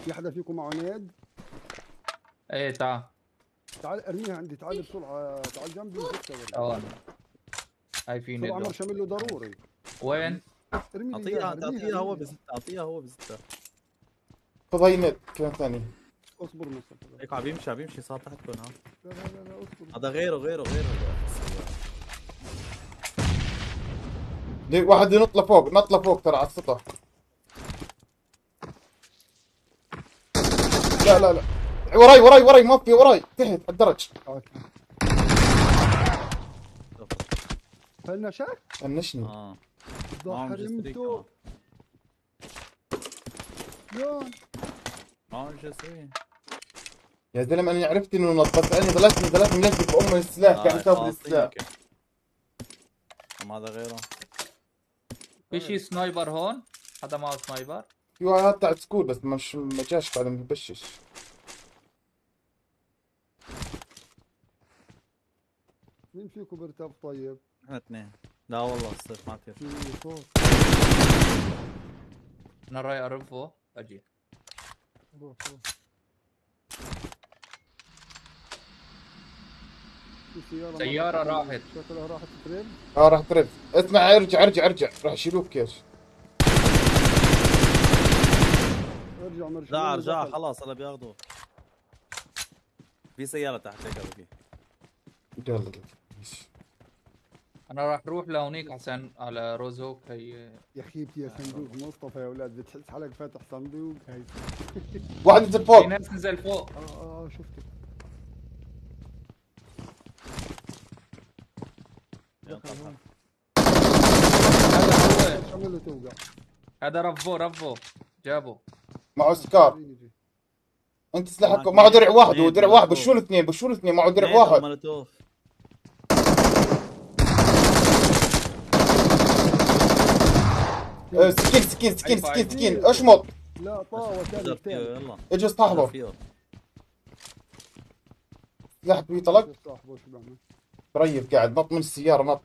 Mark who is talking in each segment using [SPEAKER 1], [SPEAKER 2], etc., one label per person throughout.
[SPEAKER 1] في حدا فيكم معه نيد؟
[SPEAKER 2] ايه تعال
[SPEAKER 1] تعال ارميها عندي، تعال بسرعه، تعال جنبي وزتها ورمي
[SPEAKER 2] ثواني. هاي في
[SPEAKER 1] بسرعه،
[SPEAKER 2] ندو.
[SPEAKER 1] مرشم له ضروري.
[SPEAKER 2] وين؟
[SPEAKER 1] ارمي لي
[SPEAKER 3] اعطيها
[SPEAKER 1] اياها،
[SPEAKER 3] انت،
[SPEAKER 1] ارميها
[SPEAKER 3] اعطيها هو
[SPEAKER 1] ارميها.
[SPEAKER 3] بزتها، اعطيها هو بزتها.
[SPEAKER 4] خذ هاي نت كمان ثاني.
[SPEAKER 1] اصبر مصطفى.
[SPEAKER 3] هيك عم يمشي، عم يمشي صار تحتكم ها.
[SPEAKER 1] لا لا لا لا اصبر.
[SPEAKER 3] هذا غيره
[SPEAKER 4] واحد ينط لفوق، نط لفوق ترى على السطح. لا لا لا، وراي ما في، وراي تحت على الدرج.
[SPEAKER 1] فنشك؟
[SPEAKER 4] فنشني.
[SPEAKER 3] اه
[SPEAKER 1] ضحى رمته. يون
[SPEAKER 3] معهم جسري.
[SPEAKER 4] يا زلمه انا عرفت انه نط، بس انا ضليت ملزق بام السلاح قاعد اسوي السلاح.
[SPEAKER 3] هذا غيره.
[SPEAKER 2] في شي سنايبر هون؟ حدا معه سنايبر؟
[SPEAKER 4] في واحد تاع سكول بس ما جاش بعد، مبشش.
[SPEAKER 1] مين فيكم بيرتب طيب؟
[SPEAKER 3] احنا اثنين. لا والله الصيف ما كثير.
[SPEAKER 1] في صوت.
[SPEAKER 2] انا راي اعرفه اجي.
[SPEAKER 1] روح. في
[SPEAKER 2] سيارة راحت.
[SPEAKER 1] شكلها راحت تريب.
[SPEAKER 4] راح ترد. اسمع، ارجع راح يشيلوك كيش.
[SPEAKER 1] ارجع مرشد.
[SPEAKER 3] لا ارجع خلاص هلا بياخذوه. في سيارة تحت هيك بقي.
[SPEAKER 4] يلا
[SPEAKER 2] انا راح اروح لهونيك عشان على روزوك هي.
[SPEAKER 1] يا خيبتي يا صندوق مصطفى يا اولاد، بتحس حالك فاتح صندوق هاي.
[SPEAKER 4] واحد نزل
[SPEAKER 2] في
[SPEAKER 4] فوق.
[SPEAKER 2] ناس نزل فوق.
[SPEAKER 1] شفته.
[SPEAKER 2] هذا هو.
[SPEAKER 1] توقع.
[SPEAKER 2] هذا رفو جابه.
[SPEAKER 4] معه سكار. انت سلاحك معه درع واحد، ودرع واحد بشو الاثنين معه درع واحد. سكين اشمط.
[SPEAKER 1] لا طاوة ثاني.
[SPEAKER 3] يلا
[SPEAKER 4] اجي اصطحبه. سلاحك بيطلق. ريف قاعد نط من السيارة نط.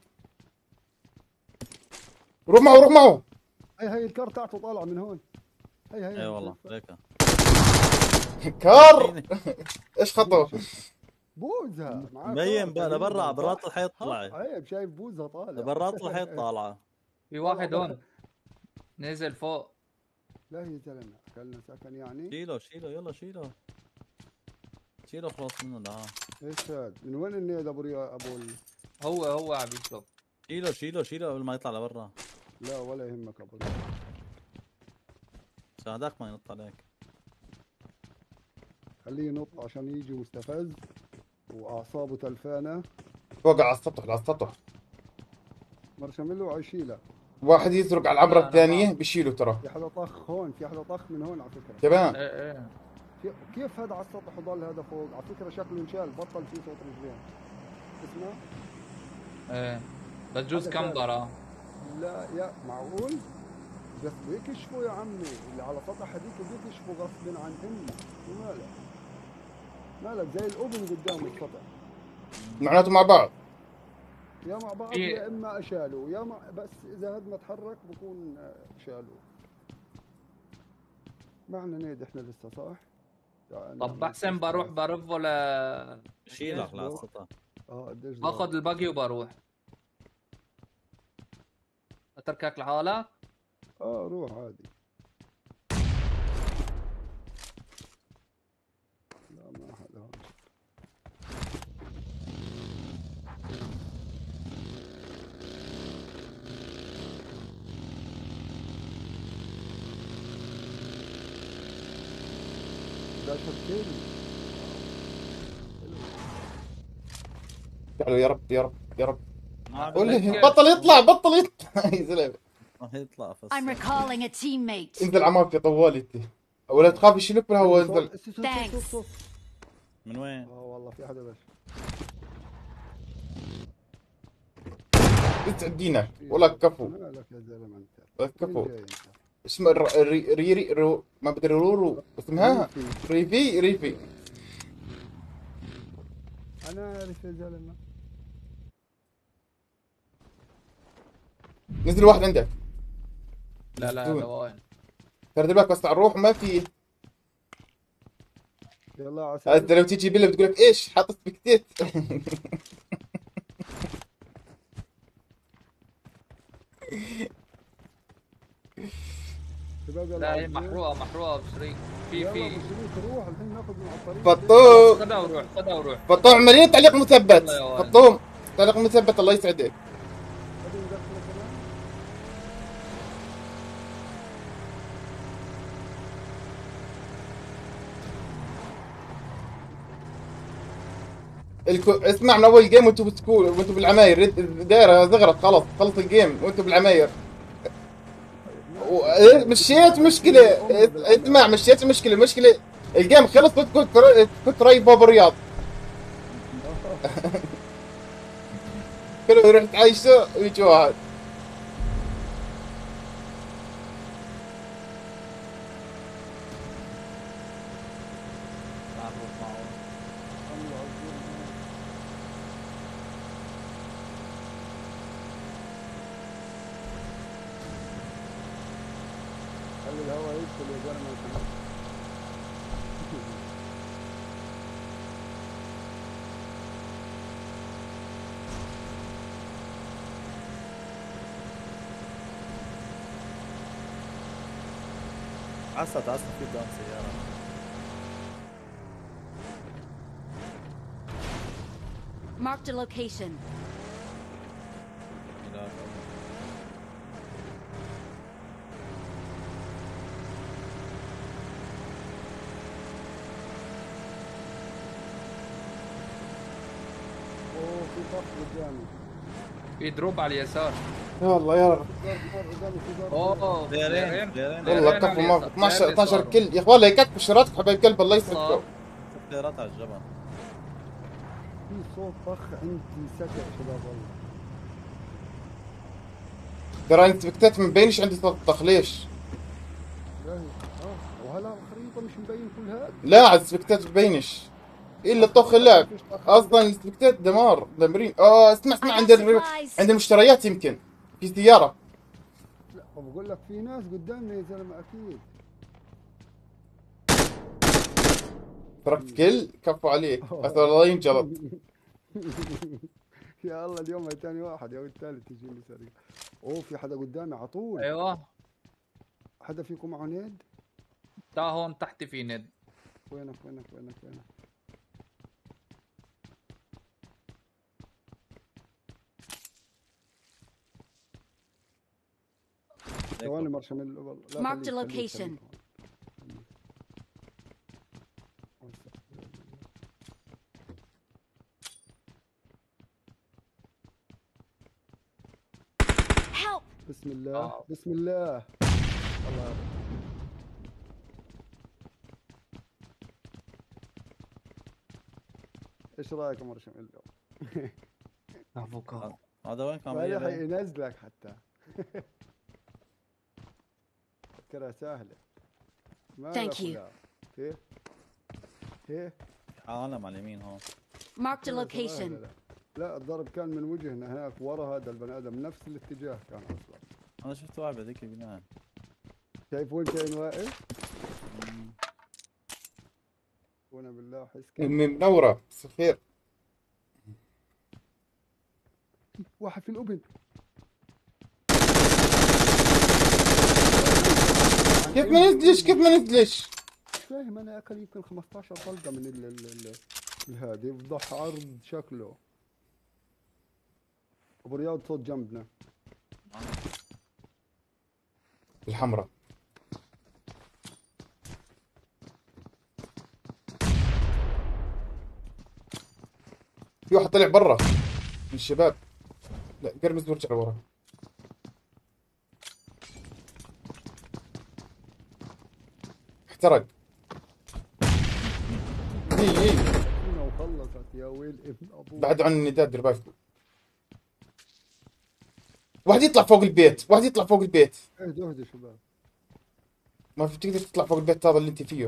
[SPEAKER 4] روح معه.
[SPEAKER 1] هي الكار تاعته طالعة من هون. هي
[SPEAKER 3] اي والله هيك.
[SPEAKER 4] كار. ايش خطوه؟
[SPEAKER 1] بوزها
[SPEAKER 3] مبين لبرا برات الحيط طلعت.
[SPEAKER 1] عيب، شايف بوزها طالعة
[SPEAKER 3] برات الحيط طالعة.
[SPEAKER 2] في واحد هون نزل فوق.
[SPEAKER 1] لا يا زلمة اكلنا سكن يعني.
[SPEAKER 3] شيله يلا شيله خلاص منه. لا
[SPEAKER 1] ايش هاد؟ من وين النيد ابو
[SPEAKER 2] هو عم يطلب.
[SPEAKER 3] شيله قبل ما يطلع لبرا.
[SPEAKER 1] لا ولا يهمك ابو
[SPEAKER 3] عشان هذاك ما ينط عليك.
[SPEAKER 1] خليه ينط عشان يجي مستفز واعصابه تلفانه.
[SPEAKER 4] فوق على السطح.
[SPEAKER 1] مرشم له عيشيله.
[SPEAKER 4] واحد يسرق على العبرة الثانية بيشيله ترى.
[SPEAKER 1] في حدا طخ هون، في حدا طخ من هون على فكرة.
[SPEAKER 4] كمان.
[SPEAKER 2] ايه
[SPEAKER 1] كيف هذا على السطح وضل هذا فوق؟ على فكرة شكله انشال، بطل فيه صوت رجلين. اسمع.
[SPEAKER 2] ايه بجوز كمبرة.
[SPEAKER 1] لا يا معقول؟ بس بيكشفوا يا عمي، اللي على سطح هذيك بيكشفوا غصب عن امك. شو مالك زي الاوبن قدام السطح.
[SPEAKER 4] معناته مع بعض.
[SPEAKER 1] يا مع بعض يا اما اشالوا، يا بس اذا هذا ما تحرك بكون شالوه. معنا نيد احنا لسه صح؟
[SPEAKER 2] طب احسن بروح برفه
[SPEAKER 3] شيلك على السطح.
[SPEAKER 1] قديش
[SPEAKER 2] باخذ الباقي وبروح. اتركك لحالك؟
[SPEAKER 1] روح عادي. لا ما حدا هون. لا شكل.
[SPEAKER 4] قالوا يا رب.
[SPEAKER 3] قول
[SPEAKER 4] لي بطل يطلع يا زلمه.
[SPEAKER 3] يطلع فس.
[SPEAKER 5] I'm recalling a teammate.
[SPEAKER 4] انزل على مافيا طوالي انت. ولا تخاف يشيلك بالهواء انزل.
[SPEAKER 3] من وين؟
[SPEAKER 1] والله في حدا بس.
[SPEAKER 4] بتعدينا ولا كفو.
[SPEAKER 1] مالك يا زلمه انت؟
[SPEAKER 4] كفو. اسمه ريري ما بدري رورو اسمها ريفي.
[SPEAKER 1] انا عارف يا زلمه.
[SPEAKER 4] نزل واحد عندك.
[SPEAKER 2] لا وين؟
[SPEAKER 4] ترى بالك بس على الروح ما في.
[SPEAKER 1] يلا عسى.
[SPEAKER 4] انت لو تيجي بيلا بتقول لك ايش حاطط سبكتيت.
[SPEAKER 1] شباب يلا
[SPEAKER 2] لا هي
[SPEAKER 1] عزين.
[SPEAKER 2] محروقه بشريك. في
[SPEAKER 1] يلا
[SPEAKER 2] في
[SPEAKER 1] ابو شريك روح الحين ناخذ من على الطريق.
[SPEAKER 2] خلص
[SPEAKER 4] فطوم
[SPEAKER 2] خدها وروح خدها وروح.
[SPEAKER 4] فطوم عمالين تعليق مثبت.
[SPEAKER 2] يلا يا واد.
[SPEAKER 4] فطوم تعليق مثبت الله يسعدك.
[SPEAKER 1] خذي ندخله كمان.
[SPEAKER 4] اسمع من اول جيم وانتم بتسكول وانتم بالعماير دايره زغرت خلص خلص الجيم وانتم بالعماير. مشيت مشكله. اسمع مشيت مشكله الجيم خلص كنت قريب باب الرياض. كله يروح يتعايشوا ويجي واحد.
[SPEAKER 3] تعرف معه.
[SPEAKER 1] الله عزين. خلي الهواء يدخل يا زلمه.
[SPEAKER 3] عسى في قدام سيارة.
[SPEAKER 5] Marked a location.
[SPEAKER 3] لا
[SPEAKER 1] اوه في طف قدامي.
[SPEAKER 2] في دروب على اليسار.
[SPEAKER 4] يلا يلا
[SPEAKER 1] ضرب نار قدامي في ضرب.
[SPEAKER 2] اوه
[SPEAKER 3] غيرين.
[SPEAKER 4] والله كفو ما 12 كل يا اخوان لا يكفوا شراتكم حبايب قلب الله يسعدكم.
[SPEAKER 3] سيارات على الجبل.
[SPEAKER 1] في صوت طخ عندي سكر شباب والله.
[SPEAKER 4] ترى انت بكتت من بينش عندي صوت طخ ليش؟
[SPEAKER 1] وهلا الخريطة مش مبين كل هذا.
[SPEAKER 4] لا عاد سبكتات ببينش الا طخ اللعب اصلا السبكتات دمار دمرين. اسمع
[SPEAKER 5] I
[SPEAKER 4] عند
[SPEAKER 5] got supplies.
[SPEAKER 4] عند المشتريات يمكن في سيارة.
[SPEAKER 1] لا بقول لك في ناس قدامنا يا زلمة اكيد.
[SPEAKER 4] تركت كل كفو عليك اسال الله ينجلط.
[SPEAKER 1] يا الله اليوم ثاني واحد يا الثالث يجيني سريع. اوه في حدا قدامي على طول.
[SPEAKER 2] ايوه
[SPEAKER 1] حدا فيكم معه نيد؟
[SPEAKER 2] تا هون تحت في ند.
[SPEAKER 1] وينك؟ ثواني مارشميلو. لا
[SPEAKER 5] Marked a
[SPEAKER 1] خليك-
[SPEAKER 5] location.
[SPEAKER 1] خليك.
[SPEAKER 5] Help!
[SPEAKER 1] بسم الله بسم الله. الله يرحمه. ايش رايك يا مارشميلو؟
[SPEAKER 2] افوكادو.
[SPEAKER 3] هذا وين كان
[SPEAKER 1] ما
[SPEAKER 3] غيره؟
[SPEAKER 1] يلحق ينزلك حتى. فكرة سهلة. ما
[SPEAKER 5] Thank you.
[SPEAKER 1] ايه
[SPEAKER 3] عالم على اليمين هون.
[SPEAKER 5] Marked a
[SPEAKER 1] لا،
[SPEAKER 5] location.
[SPEAKER 1] لا الضرب كان من وجهنا هناك ورا هذا البني ادم نفس الاتجاه كان اصلا.
[SPEAKER 3] انا شفت واحد بهذيك البناية.
[SPEAKER 1] شايف وين كان واقف؟ وانا بالله احس كان
[SPEAKER 4] منورة بس خير.
[SPEAKER 1] واحد في الابن.
[SPEAKER 4] كيف ما نزلش؟
[SPEAKER 1] مش فاهم انا اكل يمكن 15 طلقه من هذا يفضح عرض شكله. ابو رياض صوت جنبنا.
[SPEAKER 4] الحمراء في واحد طلع برا من الشباب. لا قرمز وارجع لورا. احترق. اي
[SPEAKER 1] هنا وخلصت يا ويل ابن ابوه.
[SPEAKER 4] بعد عن النداء دير بالكم. واحد يطلع فوق البيت.
[SPEAKER 1] اهدوا شباب.
[SPEAKER 4] ما في تقدر تطلع فوق البيت هذا اللي انت فيه.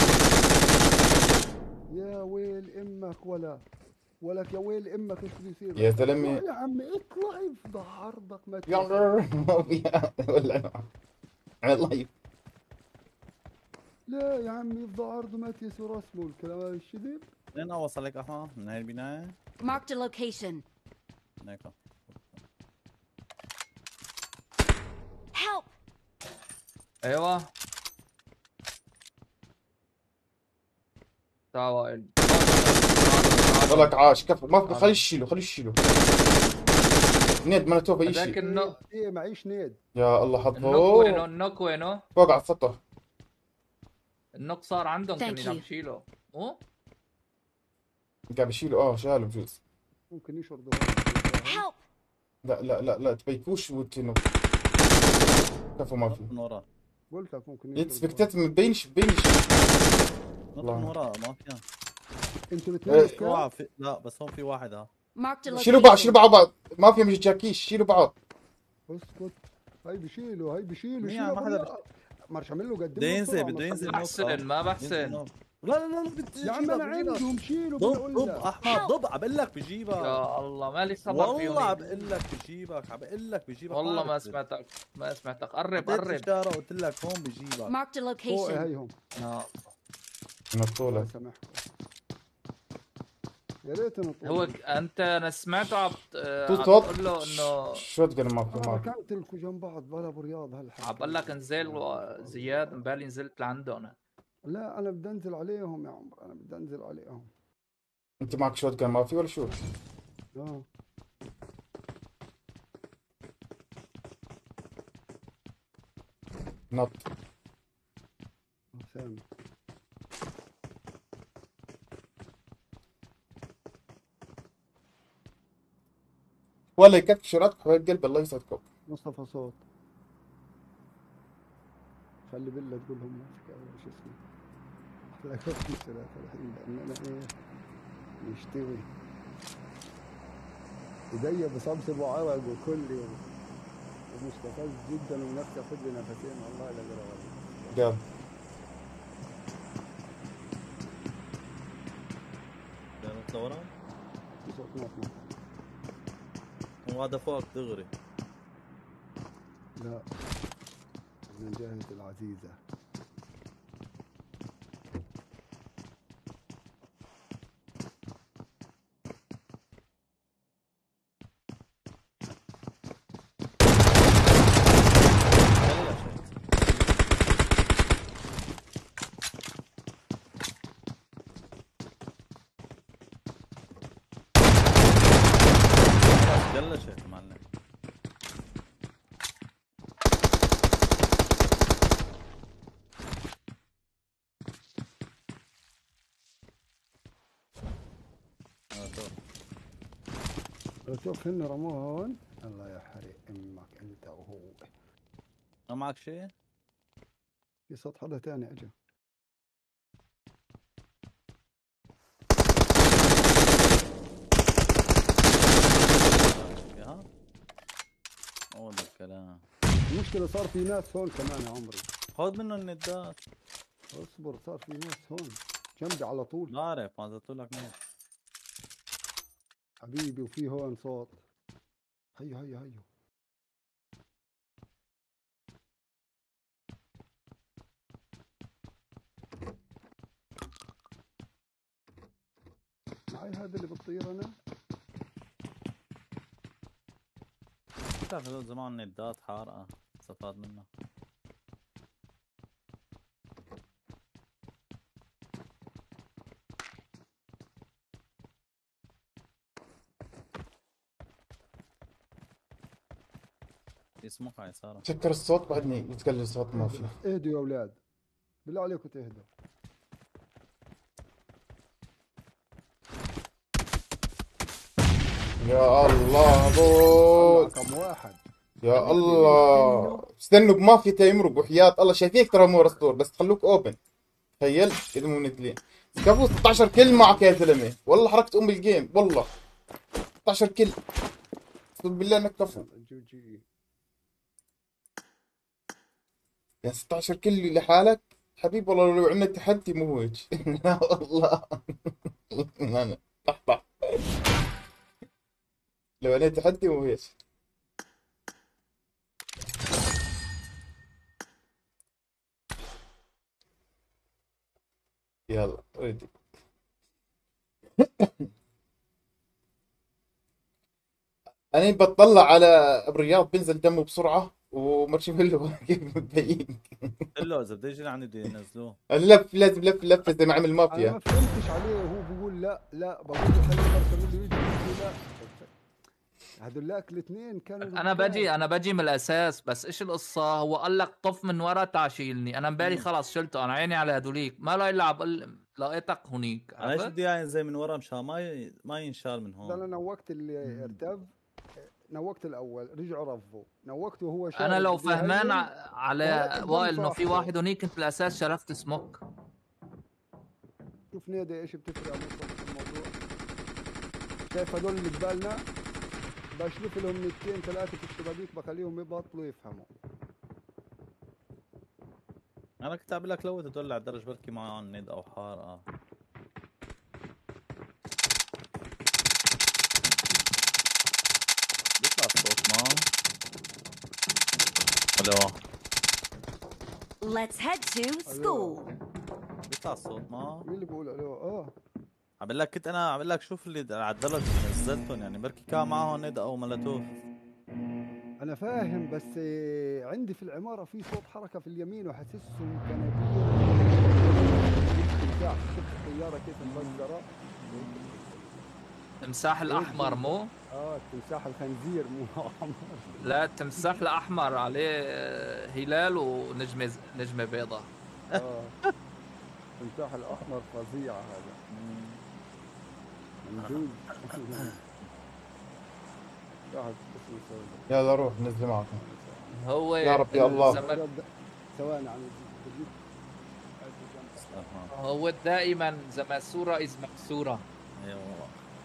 [SPEAKER 1] يا ويل امك ولك يا ويل امك ايش بيصير؟
[SPEAKER 4] يا زلمه
[SPEAKER 1] يا عمي اطلع افضح عرضك ما
[SPEAKER 4] يلا ولا على اللايف.
[SPEAKER 1] لا يا عمي يفضل عرضه ما تيسر رسمه الكلام هذا الشذب.
[SPEAKER 3] لين اوصلك احمد من هاي البنايه.
[SPEAKER 5] Marked a location.
[SPEAKER 3] هيك.
[SPEAKER 5] Help!
[SPEAKER 2] ايوه تعال وائل.
[SPEAKER 4] ولك عاش كفو، ما في، خليه يشيله خليه يشيله. نيد مالتوفا
[SPEAKER 2] هذاك
[SPEAKER 4] يشي.
[SPEAKER 1] ايه معيش نيد.
[SPEAKER 4] يا الله
[SPEAKER 2] النوك وينه؟
[SPEAKER 4] حظه.
[SPEAKER 2] النوك وينه؟
[SPEAKER 4] فوق على السطح.
[SPEAKER 2] النوك صار عندهم
[SPEAKER 5] Thank
[SPEAKER 2] كنا عم
[SPEAKER 5] you.
[SPEAKER 2] يشيله. مو؟
[SPEAKER 4] قاعد بشيله، شاله بجوز.
[SPEAKER 1] ممكن يشرد.
[SPEAKER 5] Help!
[SPEAKER 4] لا تبيكوش وتنو. كفو ما في.
[SPEAKER 3] من ورا.
[SPEAKER 1] قلت لك ممكن
[SPEAKER 4] انت
[SPEAKER 1] يشرد.
[SPEAKER 4] سبكتات مبينش.
[SPEAKER 3] نط
[SPEAKER 4] الله.
[SPEAKER 3] من ورا ما فيها.
[SPEAKER 1] انتوا
[SPEAKER 4] إيه.
[SPEAKER 1] الاثنين
[SPEAKER 3] في واحد في... لا بس هون في واحد ها.
[SPEAKER 5] Marked a
[SPEAKER 4] شيلوا بعض شيلوا
[SPEAKER 5] location.
[SPEAKER 4] بعض. ما في مش جاكيش، شيلوا بعض.
[SPEAKER 1] اسكت. هاي بشيلوا هاي بشيلوا
[SPEAKER 3] مين
[SPEAKER 1] شيلوا
[SPEAKER 3] ما حدا
[SPEAKER 1] بالله. مارش عمل له قدم
[SPEAKER 3] بده
[SPEAKER 1] له
[SPEAKER 3] ينزل
[SPEAKER 1] بسرعة،
[SPEAKER 3] بده
[SPEAKER 1] ما
[SPEAKER 3] ينزل
[SPEAKER 1] تخليه.
[SPEAKER 3] نط.
[SPEAKER 2] بحسن ما بحسن.
[SPEAKER 3] لا بدي
[SPEAKER 1] يا عم انا عندهم شيلوا
[SPEAKER 3] ضب
[SPEAKER 1] بقول
[SPEAKER 3] ضب
[SPEAKER 1] لك.
[SPEAKER 3] احمد ضب عبقول لك بجيبك.
[SPEAKER 2] يا الله مالي صبر فيهم.
[SPEAKER 3] والله عبقول لك بجيبك عبقول لك بجيبك.
[SPEAKER 2] والله ما سمعتك ما سمعتك. قرب
[SPEAKER 3] حطيت
[SPEAKER 2] قرب.
[SPEAKER 3] اشاره قلت لك هون بجيبك.
[SPEAKER 5] Marked a
[SPEAKER 1] فوق
[SPEAKER 5] location.
[SPEAKER 1] هيهم.
[SPEAKER 2] آه.
[SPEAKER 1] الله
[SPEAKER 4] نطولة.
[SPEAKER 1] يسامحكم. يا ريت نطول.
[SPEAKER 2] هو انت انا سمعته عم
[SPEAKER 4] طول
[SPEAKER 2] تقول له انه
[SPEAKER 4] شوت جن ما في
[SPEAKER 1] انا
[SPEAKER 4] ما في.
[SPEAKER 1] ركنت لكم جنب بعض بلا ابو رياض هالحكي.
[SPEAKER 2] عم بقول لك انزل زياد مبالي نزلت لعندهم.
[SPEAKER 1] لا انا بدي انزل عليهم يا عمر، انا بدي انزل عليهم.
[SPEAKER 4] انت معك شوت جن ما في ولا شو؟
[SPEAKER 1] اه
[SPEAKER 4] نط.
[SPEAKER 1] سامي.
[SPEAKER 4] ولا يكفي شراتكم حبايب قلبي، الله يسعدكم.
[SPEAKER 1] مصطفى صوت. خلي بالله تقول لهم ماسك شو اسمه. لا كفي ثلاثة الحين لان انا ايه يشتوي ايديا بصمصم وعرق وكل يوم ومستفز جدا ونفسي اخذ لي نفسين والله لا قدر والله.
[SPEAKER 4] قال
[SPEAKER 3] نط لورا
[SPEAKER 1] في صوت نط.
[SPEAKER 3] وهذا فوق دغري.
[SPEAKER 1] لا من جهة العزيزة.
[SPEAKER 3] جلشت معلم.
[SPEAKER 1] شوف هن رموها هون. الله يحرق امك انت وهو.
[SPEAKER 3] ما معك شيء؟
[SPEAKER 1] في صوت حدا تاني اجى.
[SPEAKER 3] ها؟ هو ده الكلام.
[SPEAKER 1] المشكلة صار في ناس هون كمان يا عمري.
[SPEAKER 3] خذ منه الندات.
[SPEAKER 1] اصبر صار في ناس هون جنبي على طول
[SPEAKER 3] بعرف ما زدت لك نت.
[SPEAKER 1] حبيبي. وفي هون صوت. هيو معي هذا اللي بتطير انا.
[SPEAKER 3] بتعرف هذول زمان ندات حارقة استفاد منها. يسموك على يسارك.
[SPEAKER 4] سكر الصوت بعدني يتقلل الصوت ما في.
[SPEAKER 1] اهدوا يا اولاد بالله عليكم تهدوا.
[SPEAKER 4] يا الله ابو.
[SPEAKER 1] رقم واحد.
[SPEAKER 4] يا الله استنوا بمافيا تيمرق وحياة الله شايفيك ترى مو رستور بس خلوك اوبن. تخيل اذا مو منزلين. كفو 16 كل معك يا زلمه والله حركت ام الجيم والله 16 كل. اقسم بالله انك كفو
[SPEAKER 1] جي.
[SPEAKER 4] يعني 16 كل لحالك حبيب والله لو عندنا تحدي مو هيك. لا والله انا طح لو عندنا تحدي مو هيك. يلا ريدي. انا بتطلع على الرياض بينزل دمه بسرعة ومارشميلو كيف مبين.
[SPEAKER 3] قل له اذا بده يجي لعندي بده ينزلوه.
[SPEAKER 4] اللف لازم لف لفة زي ما عمل
[SPEAKER 1] انا ما
[SPEAKER 4] مافيا.
[SPEAKER 1] فهمتش عليه، وهو بيقول لا لا، بقول له خلي مارسيلو يجي، بيقول لي لا. هذولاك الاثنين كانوا
[SPEAKER 2] انا
[SPEAKER 1] رجال.
[SPEAKER 2] بجي من الاساس، بس ايش القصه؟ هو قال لك طف من ورا تعشيلني، انا امبارح خلاص شلته، انا عيني على هدوليك ما لا يلعب لقيتك هنيك،
[SPEAKER 3] انا ايش
[SPEAKER 2] عرفت؟
[SPEAKER 3] بدي اياه زي من ورا مشان ما ينشال من
[SPEAKER 1] ده انا
[SPEAKER 3] هون.
[SPEAKER 1] نوقت اللي ارتب، نوقت الاول رجعوا رفضوا، نوقته وهو
[SPEAKER 2] انا
[SPEAKER 1] شارد
[SPEAKER 2] لو
[SPEAKER 1] بده
[SPEAKER 2] فهمان
[SPEAKER 1] يهيل، وهذاك
[SPEAKER 2] على
[SPEAKER 1] الدم
[SPEAKER 2] وائل انه في
[SPEAKER 1] فاحته.
[SPEAKER 2] واحد هنيك، انت الاساس شرفت سموك.
[SPEAKER 1] شوف نادي ايش بتفرق عن في الموضوع. شايف هذول اللي قبالنا، بشلف لهم نتين ثلاثه في الشبابيك، بخليهم يبطلوا يفهموا.
[SPEAKER 3] انا كنت اقول لك لو تدل على الدرج بركي معه ند او حار. بيطلع الصوت ما. الو.
[SPEAKER 5] Let's head to school.
[SPEAKER 3] بيطلع الصوت ما.
[SPEAKER 1] مين اللي بيقول الو؟
[SPEAKER 3] عم بقول لك كنت انا عم بقول لك شوف اللي على الدرج نزلتهم، يعني بركي كان معهم ند او ملتوه.
[SPEAKER 1] انا فاهم، بس عندي في العماره في صوت حركه في اليمين، وحاسسهم كنابير تمساح. شفت الطياره كيف مفجره؟
[SPEAKER 2] تمساح
[SPEAKER 1] هيك
[SPEAKER 2] الاحمر
[SPEAKER 1] زي
[SPEAKER 2] مو؟
[SPEAKER 1] تمساح الخنزير مو احمر.
[SPEAKER 2] لا التمساح الاحمر عليه هلال ونجمه نجمه بيضاء.
[SPEAKER 1] اه التمساح الاحمر فظيع هذا، مندوب. واحد اسمه سولف.
[SPEAKER 4] يلا روح نزل معكم.
[SPEAKER 2] هو
[SPEAKER 4] يا رب يا الله.
[SPEAKER 1] ثواني عم بجيب.
[SPEAKER 2] هو دائما زي ما الصوره از مكسوره.
[SPEAKER 3] ايوه.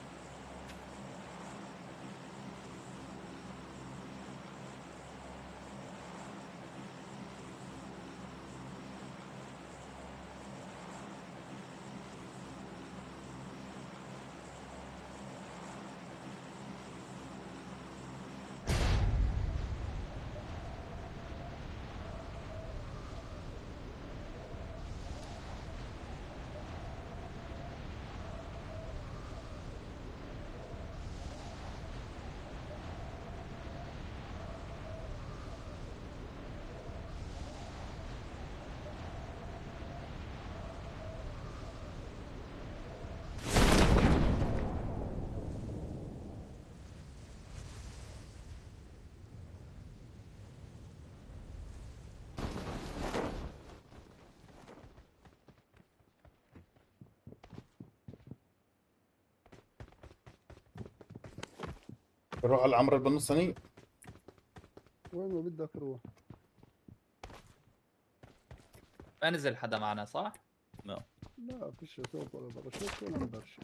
[SPEAKER 4] نروح على العمر اللي بالنص.
[SPEAKER 1] وين ما بدك روح.
[SPEAKER 2] ما نزل حدا معنا صح؟
[SPEAKER 3] لا.
[SPEAKER 1] لا فيش صوت ولا باراشوت ولا مبرشم.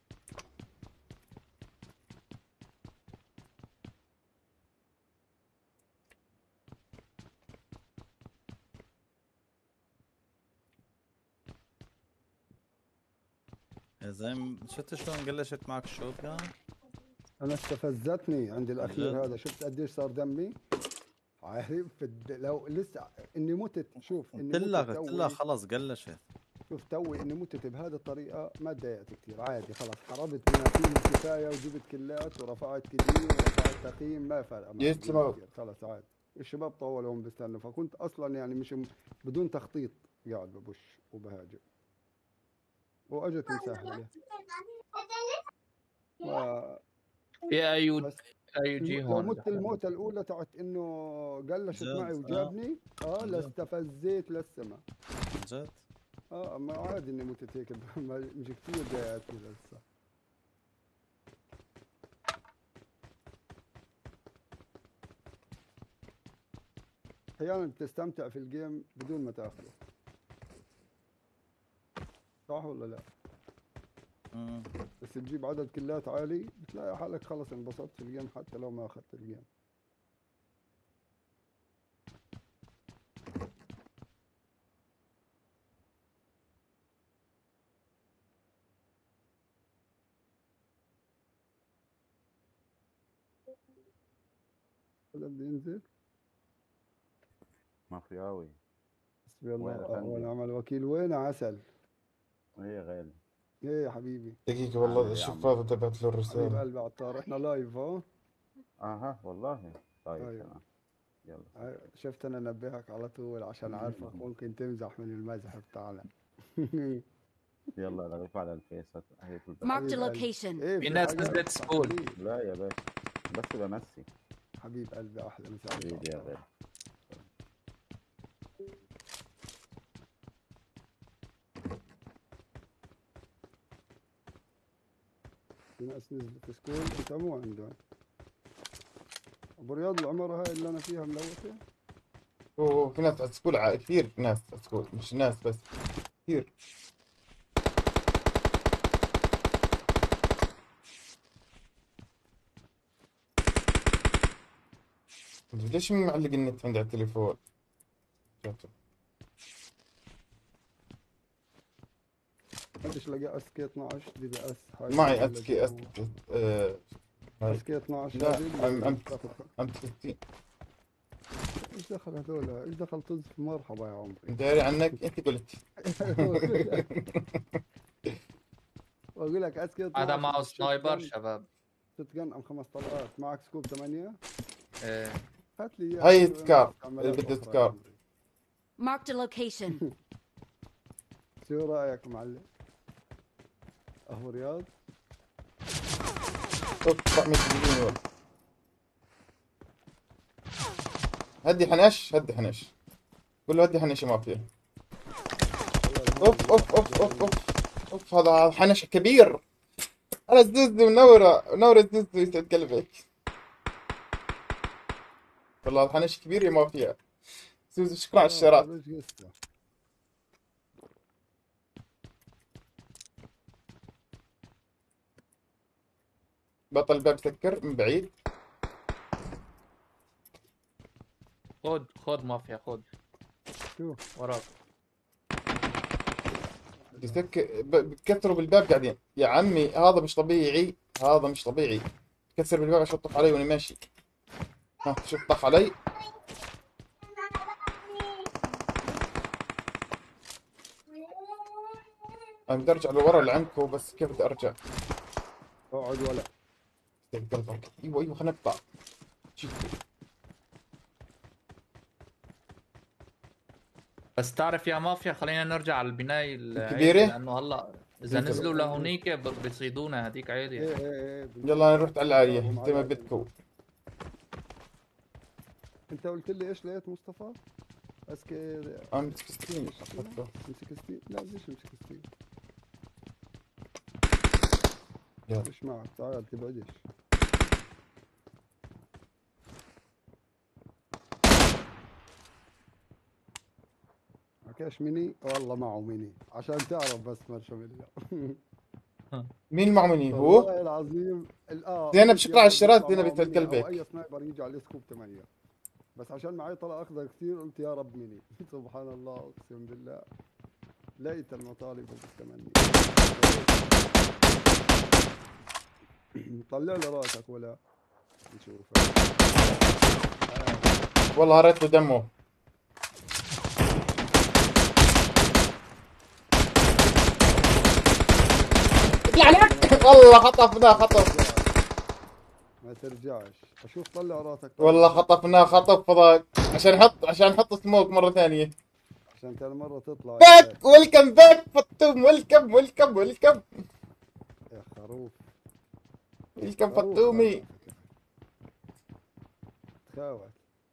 [SPEAKER 3] يا زلمه شفت شلون قلشت معك الشوت كان؟
[SPEAKER 1] انا استفزتني عند
[SPEAKER 3] جد؟
[SPEAKER 1] الاخير هذا، شفت قديش صار دمي؟ عارف لو لسه اني متت، شوف اني
[SPEAKER 3] قلت لك
[SPEAKER 1] متت
[SPEAKER 3] قلت لك
[SPEAKER 1] توي،
[SPEAKER 3] خلص قلشت.
[SPEAKER 1] شوف توي اني متت بهذه الطريقه، ما تضايقت كثير، عادي خلاص، حربت بما فيه الكفايه وجبت كلات ورفعت كثير ورفعت تقييم، ما فرق معي
[SPEAKER 4] يسلم.
[SPEAKER 1] كثير، خلاص عادي. الشباب طولوا هم بيستنوا، فكنت اصلا يعني مش بدون تخطيط قاعد ببش وبهاجم، واجت مسهله. و...
[SPEAKER 2] في
[SPEAKER 1] بس
[SPEAKER 2] اي جي
[SPEAKER 1] لو
[SPEAKER 2] هون.
[SPEAKER 1] مت الموتة الأولى تاعت إنه قلشت
[SPEAKER 3] جد؟
[SPEAKER 1] معي وجابني،
[SPEAKER 3] جد؟
[SPEAKER 1] لاستفزيت للسما.
[SPEAKER 3] جد؟
[SPEAKER 1] ما عادي إني متت هيك، مش كثير ضايقتني لسه. أحيانا بتستمتع في الجيم بدون ما تاخذه، صح ولا لا؟ بس تجيب عدد كلات عالي بتلاقي حالك خلص انبسطت في الجيم حتى لو ما أخذت الجيم. هذا بده ينزل.
[SPEAKER 6] مافياوي.
[SPEAKER 1] حسبي الله
[SPEAKER 6] وين أفندي؟
[SPEAKER 1] ونعم الوكيل. وين عسل؟
[SPEAKER 6] ايه يا غالي.
[SPEAKER 1] ايه يا حبيبي.
[SPEAKER 4] دقيقة والله
[SPEAKER 6] عامل ايه يا
[SPEAKER 4] شوف
[SPEAKER 6] عم؟
[SPEAKER 4] هذا تبعت له
[SPEAKER 1] حبيب
[SPEAKER 4] الرسالة.
[SPEAKER 1] قلبي عطار، احنا لايف ها.
[SPEAKER 6] اها والله. طيب
[SPEAKER 1] ايوه.
[SPEAKER 6] تمام. يلا.
[SPEAKER 1] شفت انا انبهك على طول عشان عارفك ممكن تمزح من المزح بتاعنا.
[SPEAKER 6] يلا لغيكوا على الفيس هيقفل بس.
[SPEAKER 5] Marked a
[SPEAKER 1] حبيب قلبي.
[SPEAKER 5] location.
[SPEAKER 1] ايه
[SPEAKER 2] في
[SPEAKER 1] في
[SPEAKER 2] ناس
[SPEAKER 1] حاجة؟
[SPEAKER 2] نزلت سكول.
[SPEAKER 1] حبيبي.
[SPEAKER 6] لا يا باشا، بس بمسي.
[SPEAKER 1] حبيب قلبي احلى مساء
[SPEAKER 6] حبيبي يا غالي.
[SPEAKER 1] في ناس نزلت سكول انت مو عندهم. ابو رياض العمارة هاي اللي انا فيها ملوثة.
[SPEAKER 4] وفي ناس على السكول كثير ناس على السكول، مش ناس بس كثير. ليش معلق النت عندي على التليفون؟ شاطر.
[SPEAKER 1] ليش لاقي اس كي 12 دي بي اس هاي
[SPEAKER 4] معي
[SPEAKER 1] اللي
[SPEAKER 4] اسكي
[SPEAKER 1] جوا.
[SPEAKER 4] هاي
[SPEAKER 1] اس كي 12
[SPEAKER 4] لا،
[SPEAKER 1] هذه
[SPEAKER 4] أم-
[SPEAKER 1] اللي
[SPEAKER 4] أم-
[SPEAKER 1] بتاخذ.
[SPEAKER 4] ام 60.
[SPEAKER 1] ايش دخل هذول؟ ايش دخل طز في مرحبا يا عمري.
[SPEAKER 4] داري عنك انت قلت.
[SPEAKER 1] بقول لك اس كي 12
[SPEAKER 2] هذا معه سنايبر
[SPEAKER 1] شوت
[SPEAKER 2] شباب.
[SPEAKER 1] جن ام 5 طلقات معك سكوب 8.
[SPEAKER 2] ايه
[SPEAKER 1] هات لي اياه.
[SPEAKER 4] هاي
[SPEAKER 1] شو
[SPEAKER 4] سكار.
[SPEAKER 1] عملات
[SPEAKER 4] اللي بده
[SPEAKER 1] أخرى يا
[SPEAKER 4] سكار.
[SPEAKER 1] عمري.
[SPEAKER 5] Marked a location.
[SPEAKER 1] شو رايك معلم؟ اهو رياض.
[SPEAKER 4] اقطع من اليمين. هدي حنش، هدي حنش. قول له هدي حنش ما فيه. اوف اوف اوف اوف اوف اوف، هذا حنش كبير. انا الزوزو منورة منورة الزوزو، يسعد قلبك. والله الحنش كبير يا ما فيها. زوزو شكرا على الشراء.
[SPEAKER 1] ايش قصته؟
[SPEAKER 4] بطل الباب سكر من بعيد.
[SPEAKER 2] خد مافيا خد
[SPEAKER 1] شو
[SPEAKER 2] وراك.
[SPEAKER 4] يسكر بكثروا بالباب قاعدين. يا عمي هذا مش طبيعي، هذا مش طبيعي. كسر بالباب عشان يطخ علي وانا ماشي. ها شوف طخ علي. انا بدي ارجع لورا لعندكم، بس كيف بدي ارجع؟
[SPEAKER 1] اقعد ولا
[SPEAKER 4] يسعد قلبك. ايوه ايوه خلينا نقطع. شوفوا
[SPEAKER 2] بس تعرف يا مافيا خلينا نرجع على البناية
[SPEAKER 4] الكبيرة؟
[SPEAKER 2] لانه هلا اذا
[SPEAKER 4] انت
[SPEAKER 2] نزلوا لهونيك بيصيدونا هذيك عادي.
[SPEAKER 1] ايه ايه ايه
[SPEAKER 4] يلا انا رحت على العالية زي ما بدكم.
[SPEAKER 1] انت قلت لي ايش لقيت مصطفى؟ اسكي
[SPEAKER 4] ام 16
[SPEAKER 1] مسك ستيل. لا ليش مسك ستيل؟
[SPEAKER 4] يلا.
[SPEAKER 1] مش معك تعال تبعدش. معكش ميني؟ والله معه ميني عشان تعرف بس مرشم الله.
[SPEAKER 4] مين معمني هو؟
[SPEAKER 1] والله العظيم
[SPEAKER 4] زينب شكرا على الشراء.
[SPEAKER 1] يطلع
[SPEAKER 4] زينب
[SPEAKER 1] معه
[SPEAKER 4] يسعد
[SPEAKER 1] ميني أو
[SPEAKER 4] قلبك.
[SPEAKER 1] اي سنايبر يجي على السكوب 8. بس عشان معي طلع اخضر كثير قلت يا رب ميني. سبحان الله اقسم بالله. ليت المطالب بالتمني. طلع لي راسك ولا نشوفك.
[SPEAKER 4] والله هريت له دمه. اطلع عليك. والله خطفناه خطف.
[SPEAKER 1] ما ترجعش اشوف طلع راسك.
[SPEAKER 4] والله خطفناه خطف فضاك. عشان نحط سموك مرة ثانية.
[SPEAKER 1] عشان كان مرة تطلع.
[SPEAKER 4] باك ويلكم باك فطوم. ويلكم ويلكم ويلكم
[SPEAKER 1] يا خروف.
[SPEAKER 4] ويلكم فطومي.
[SPEAKER 1] تخاوت.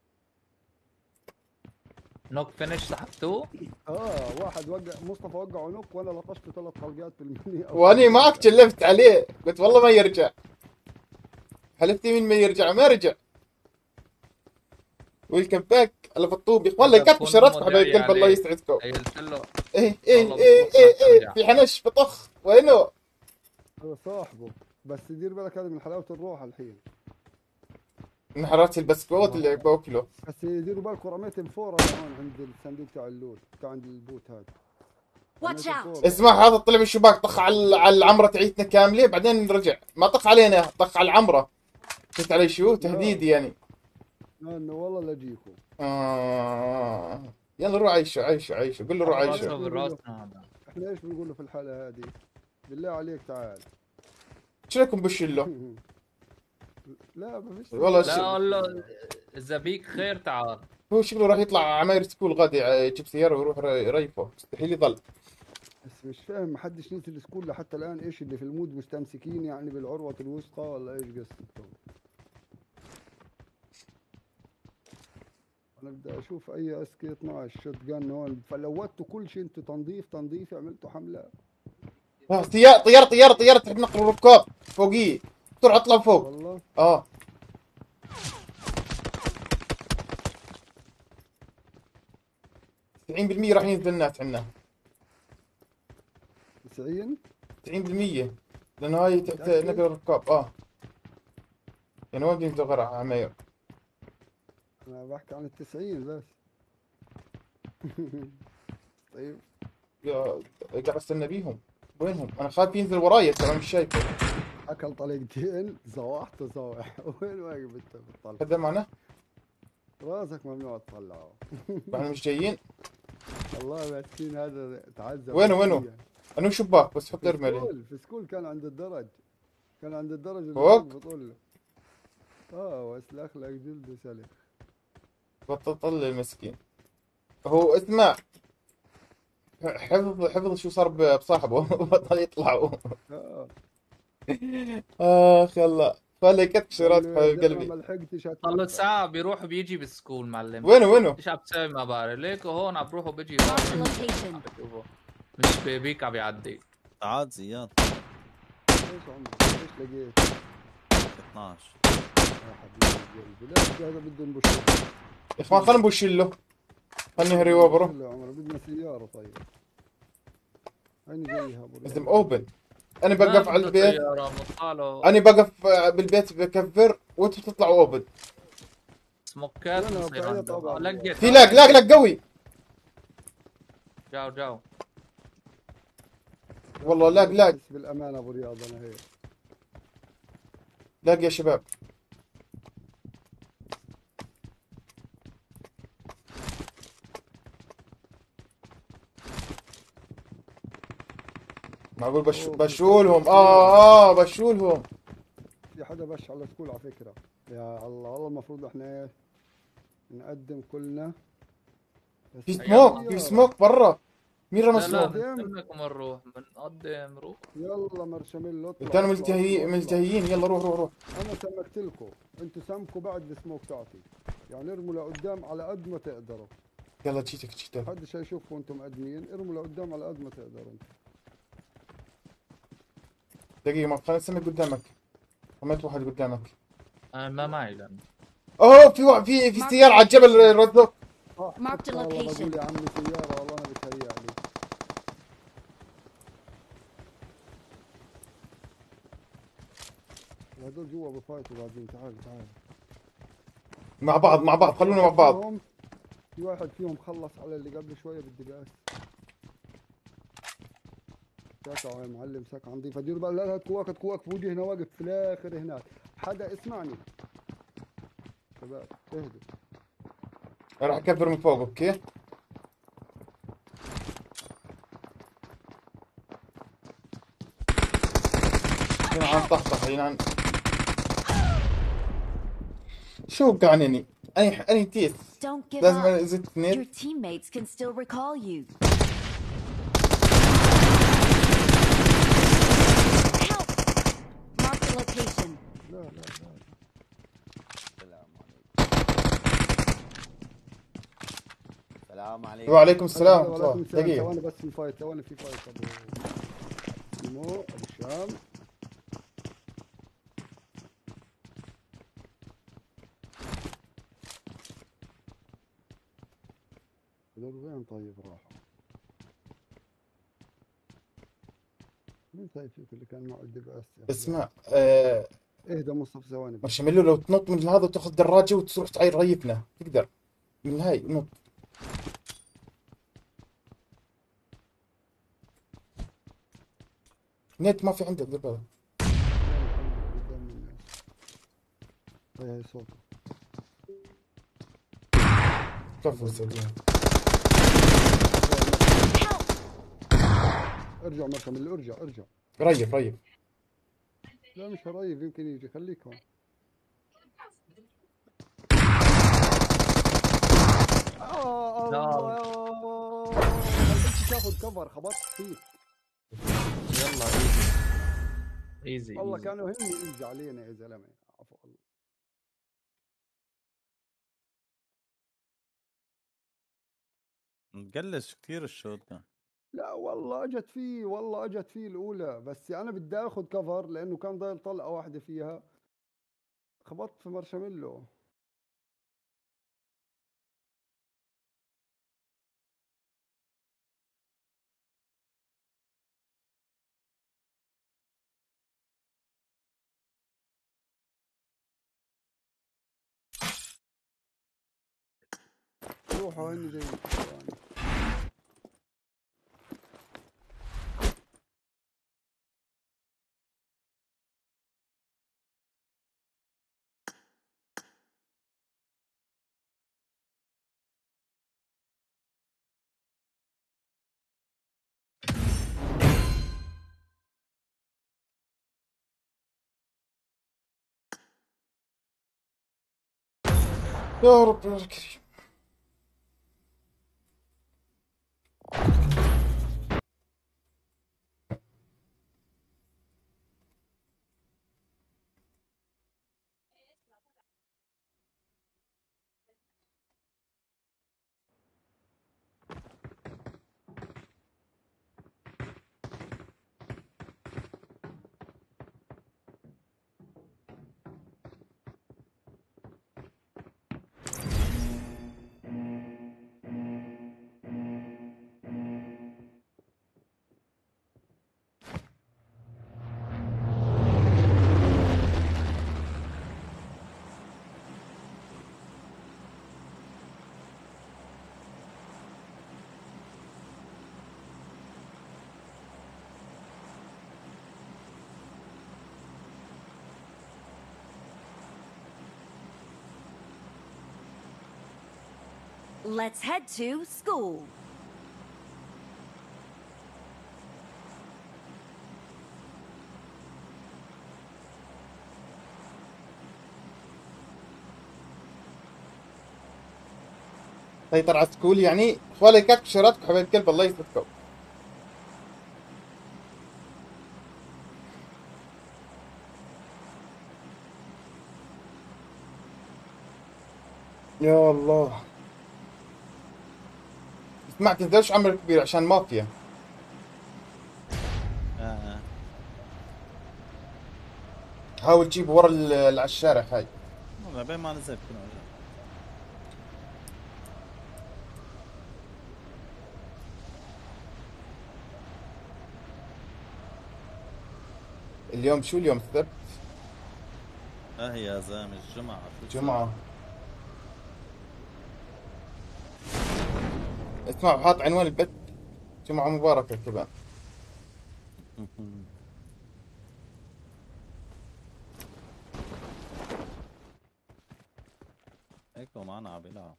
[SPEAKER 2] نوك فينش سحبتوه.
[SPEAKER 1] واحد وقع مصطفى وقع عنق وانا لطشت 3 حلقات بالمني.
[SPEAKER 4] واني معك جلفت عليه قلت والله ما يرجع. حلفت يمين ما يرجع، ما رجع. ويلكم باك على فطوبي. والله كاتب شرطكم حبايب قلب الله يسعدكم.
[SPEAKER 2] قلت له
[SPEAKER 4] ايه ايه ايه ايه ايه في حنش بطخ. وينه؟
[SPEAKER 1] هذا صاحبه بس دير بالك هذا من حلاوة الروح الحين.
[SPEAKER 4] من حرارة البسكوت اللي باكله.
[SPEAKER 1] بس ديروا بالكم رميت الفورة هون عند الصندوق تاع اللوت تاع عند البوت هذا.
[SPEAKER 5] Watch out!
[SPEAKER 4] اسمع هذا طلع من الشباك طخ على العمرة تعيتنا كاملة، بعدين رجع ما طخ علينا، طخ على العمرة. شفت علي شو؟ تهديد يعني.
[SPEAKER 1] انه والله لا اجيكم.
[SPEAKER 4] يلا روح عيشوا عيشوا عيشوا. قول له روح عيشوا.
[SPEAKER 2] راسه بالراس هذا.
[SPEAKER 1] احنا ايش بنقول له في الحالة هذه؟ بالله عليك تعال.
[SPEAKER 4] شو رايكم بشله؟
[SPEAKER 1] لا ما فيش.
[SPEAKER 4] والله
[SPEAKER 2] لا اقول له اذا بيك خير تعال.
[SPEAKER 4] هو شكله راح يطلع عماير سكول غادي يجيب سيارة ويروح يريفه، مستحيل يضل.
[SPEAKER 1] بس مش فاهم، محدش نزل سكول لحتى الان. ايش اللي في المود مستمسكين يعني بالعروة الوثقى ولا ايش قصتهم؟ انا بدي اشوف اي اس كي 12 شوت جان هون، فلوتوا كل شيء انتوا. تنظيف عملتوا حملة.
[SPEAKER 4] طيارة تحت نقل الركاب فوقيه، بسرعة اطلع فوق.
[SPEAKER 1] والله
[SPEAKER 4] اه 90% راح ينزل الناس عندنا.
[SPEAKER 1] 90.
[SPEAKER 4] 90% لانه هاي تحت
[SPEAKER 1] متأكد؟
[SPEAKER 4] نقل الركاب. يعني وين بينزل غير عماير.
[SPEAKER 1] انا بحكي عن ال90 بس. طيب
[SPEAKER 4] قاعد استنى بيهم. وينهم؟ انا خايف ينزل وراي ترى مش شايفه.
[SPEAKER 1] اكل طليقتين زوحته زوح. وين واقف انت بتطلع؟
[SPEAKER 4] هذا معناه
[SPEAKER 1] راسك ممنوع تطلعه.
[SPEAKER 4] احنا مش جايين.
[SPEAKER 1] والله مسكين هذا تعذب.
[SPEAKER 4] وينه؟
[SPEAKER 1] نفسياً.
[SPEAKER 4] انا شباك بس حط
[SPEAKER 1] في
[SPEAKER 4] ارمي عليه.
[SPEAKER 1] سكول، في سكول كان عند الدرج. كان عند الدرج اللي
[SPEAKER 4] فوق؟
[SPEAKER 1] بطول له. واسلخ لك جلده سلخ.
[SPEAKER 4] بطل المسكين. هو اسمع، حفظ شو صار بصاحبه. بطل يطلعوا. اخ يلا خلي كتشرات حبيب قلبي.
[SPEAKER 1] ما لحقتش
[SPEAKER 2] صار له ساعة بيروح وبيجي بالسكول معلم.
[SPEAKER 4] وينه؟
[SPEAKER 2] ايش عم تسوي ما بعرف ليك هون عم بروح وبيجي
[SPEAKER 5] Marked a
[SPEAKER 2] هون.
[SPEAKER 5] location.
[SPEAKER 2] مش بيك عم يعدي.
[SPEAKER 3] تعال زياد.
[SPEAKER 1] ايش عمرك؟ ايش لقيت؟
[SPEAKER 3] 12
[SPEAKER 1] يا حبيبي قلبي، لا هذا بده نبشر.
[SPEAKER 4] يا اخوان خلينا نبوش له. خلينا نهري وبره.
[SPEAKER 1] يا عمر بدنا سيارة. طيب هيني جايها ابو
[SPEAKER 4] لازم
[SPEAKER 1] رياض.
[SPEAKER 4] اوبن. انا بقف على البيت.
[SPEAKER 2] طيارة
[SPEAKER 4] انا بقف بالبيت بكفر وانتوا بتطلعوا اوبن.
[SPEAKER 2] سموكات
[SPEAKER 1] أنا
[SPEAKER 2] بصير
[SPEAKER 1] بعيط
[SPEAKER 2] عنده.
[SPEAKER 1] طبعاً.
[SPEAKER 2] لقيت
[SPEAKER 4] في لاج قوي.
[SPEAKER 2] جاو
[SPEAKER 4] والله لاج
[SPEAKER 1] بس بالامانة ابو رياض انا هيك.
[SPEAKER 4] لاج يا شباب. معقول بشولهم. بشولهم.
[SPEAKER 1] في حدا بش على سكول على فكرة. يا الله والله المفروض احنا نقدم كلنا. بس
[SPEAKER 4] في سموك برا. مين رمى
[SPEAKER 2] لا
[SPEAKER 4] سموك؟
[SPEAKER 2] بنستناكم نروح بنقدم روح.
[SPEAKER 1] يلا مرشميل اطلع.
[SPEAKER 4] كانوا
[SPEAKER 1] اطلع، اطلع.
[SPEAKER 4] ملتهيين. يلا روح.
[SPEAKER 1] انا سمكت لكم، انتوا سمكوا بعد السموك تاعتي. يعني ارموا لقدام على قد ما تقدروا.
[SPEAKER 4] يلا جيتك.
[SPEAKER 1] محدش هيشوفكم انتم مقدمين. ارموا لقدام على قد ما تقدروا انتم.
[SPEAKER 4] دقيقة ما خلينا نسمي قدامك. رميت واحد قدامك.
[SPEAKER 2] انا ما معي لأن.
[SPEAKER 4] في سيارة على الجبل الرزق.
[SPEAKER 5] Marked a
[SPEAKER 1] والله
[SPEAKER 5] location.
[SPEAKER 1] بقول يا عمي سيارة، والله انا بتهيأ لي. هذول جوا بفايتوا بعدين. تعال
[SPEAKER 4] مع بعض خلونا مع بعض.
[SPEAKER 1] في واحد فيهم خلص على اللي قبل شوية بالدقاس. ساكع يا معلم، ساكع نظيفة. دير بقى. لا كواك في وجهي هنا، واقف في الاخر هناك. حدا اسمعني شباب اهدوا.
[SPEAKER 4] راح اكبر من فوق. اوكي هنا عن طحطح هنا عن شو وقعنني. اني تيس.
[SPEAKER 5] Don't give
[SPEAKER 4] لازم
[SPEAKER 5] up.
[SPEAKER 4] ازت
[SPEAKER 5] Your
[SPEAKER 4] اثنين.
[SPEAKER 5] teammates can still recall you. Help! Marked a location.
[SPEAKER 1] لا
[SPEAKER 6] السلام عليكم.
[SPEAKER 4] وعليكم السلام.
[SPEAKER 1] وعليكم السلام.
[SPEAKER 4] دقيقة
[SPEAKER 1] ثواني بس في فايت. ابو سيمو ابو الشام. هذول وين طيب راحوا؟ مين طيب فيك اللي كان معه الدباس؟
[SPEAKER 4] اسمع
[SPEAKER 1] اهدى مصطفى ثواني بس.
[SPEAKER 4] مرشميلو لو تنط من هذا وتاخذ دراجة وتروح تعير ريفنا تقدر. من هاي نط. نت ما في عندك دير بالك.
[SPEAKER 1] هاي صوته.
[SPEAKER 4] كفو سجين.
[SPEAKER 5] Help!
[SPEAKER 1] ارجع مركب، ارجع ارجع.
[SPEAKER 4] ريف ريف.
[SPEAKER 1] لا مش قريب، يمكن يجي، خليك هون.
[SPEAKER 2] لا.
[SPEAKER 1] الله خليك تاخذ كفر، خبطت فيك.
[SPEAKER 2] يلا ايزي ايزي
[SPEAKER 1] والله
[SPEAKER 2] ايزي.
[SPEAKER 1] كانوا هن يجي علينا يا زلمه، عفو الله.
[SPEAKER 3] مقلش كثير الشوت كان.
[SPEAKER 1] لا والله اجت فيه، والله اجت فيه الاولى، بس انا بدي اخذ كفر لانه كان ضايل طلقه واحده فيها، خبطت في مارشميلو. روحوا هن جايين.
[SPEAKER 4] يا رب يا كريم.
[SPEAKER 5] Let's head to school.
[SPEAKER 4] سيطر على السكول يعني. اخوالي كاتب شراتك حبايب الكلب، الله يسعدكم. يا الله. اسمع تنزلش عمر كبير عشان مافيا. حاول تجيب ورا على الشارع هاي.
[SPEAKER 3] والله بين ما نزلت كنا وجه.
[SPEAKER 4] اليوم شو اليوم؟ السبت.
[SPEAKER 3] يا زلمه الجمعه.
[SPEAKER 4] جمعة. اسمع حاط عنوان البث جمعة مباركة كمان.
[SPEAKER 3] هيك هو معنا عم بيلعب.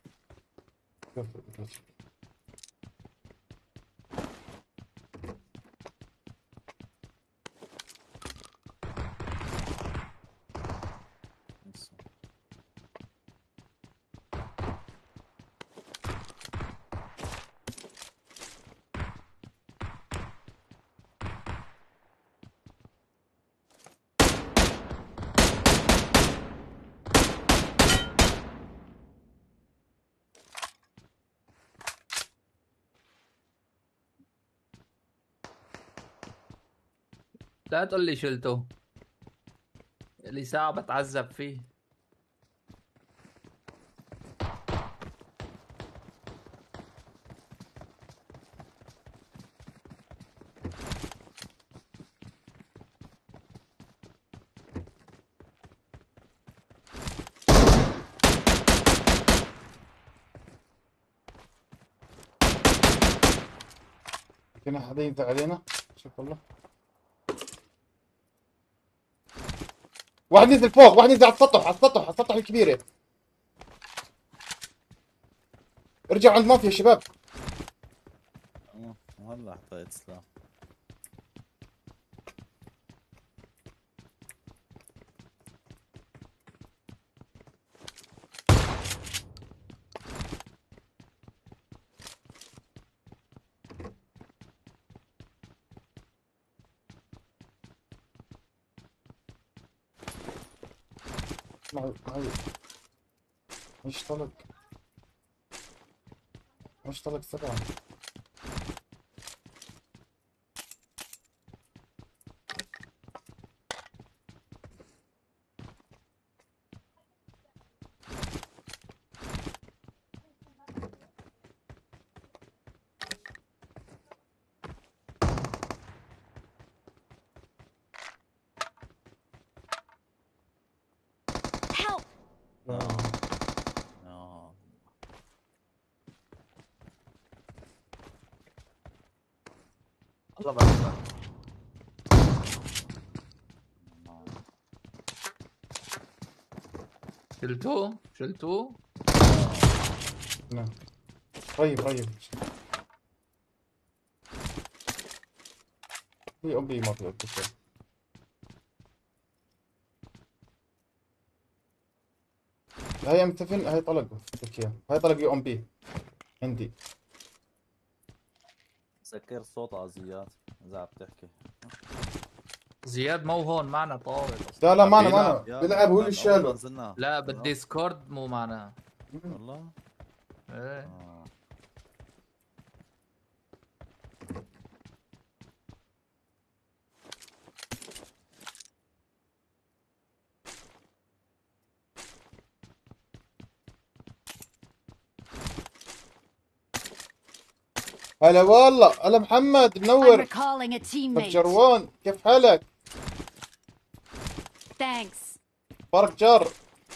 [SPEAKER 2] لا تقول لي شلته، اللي ساعة بتعذب فيه.
[SPEAKER 4] كنا حدا ينزل علينا. شوف والله. واحد نزل فوق، واحد نزل على السطح، على السطح، على السطح الكبيرة. ارجعوا عند مافيا يا شباب.
[SPEAKER 3] هلا حطيت سلاح.
[SPEAKER 4] مش طلق. مش طلق 7.
[SPEAKER 5] Help!
[SPEAKER 3] آه.
[SPEAKER 2] الله بارك. شلتوه.
[SPEAKER 4] نعم. طيب. في أمي ما في أكتر. هاي متفن، هاي طلق تركيا، هاي طلق يو ام بي عندي.
[SPEAKER 3] سكر صوت عزيات اذا عم تحكي.
[SPEAKER 2] زياد مو هون معنا طاول
[SPEAKER 4] لا
[SPEAKER 2] اصلا.
[SPEAKER 4] لا معنا
[SPEAKER 3] يا
[SPEAKER 4] بيلعب هو اللي
[SPEAKER 3] أول ما
[SPEAKER 4] شاله.
[SPEAKER 3] نزلنا.
[SPEAKER 2] لا بالديسكورد مو معنا.
[SPEAKER 3] والله
[SPEAKER 2] ايه
[SPEAKER 3] آه.
[SPEAKER 4] هلا والله، هلا محمد
[SPEAKER 5] I'm
[SPEAKER 4] منور.
[SPEAKER 5] recalling a teammate.
[SPEAKER 4] جروان كيف حالك؟
[SPEAKER 5] Thanks.
[SPEAKER 4] فرق جار.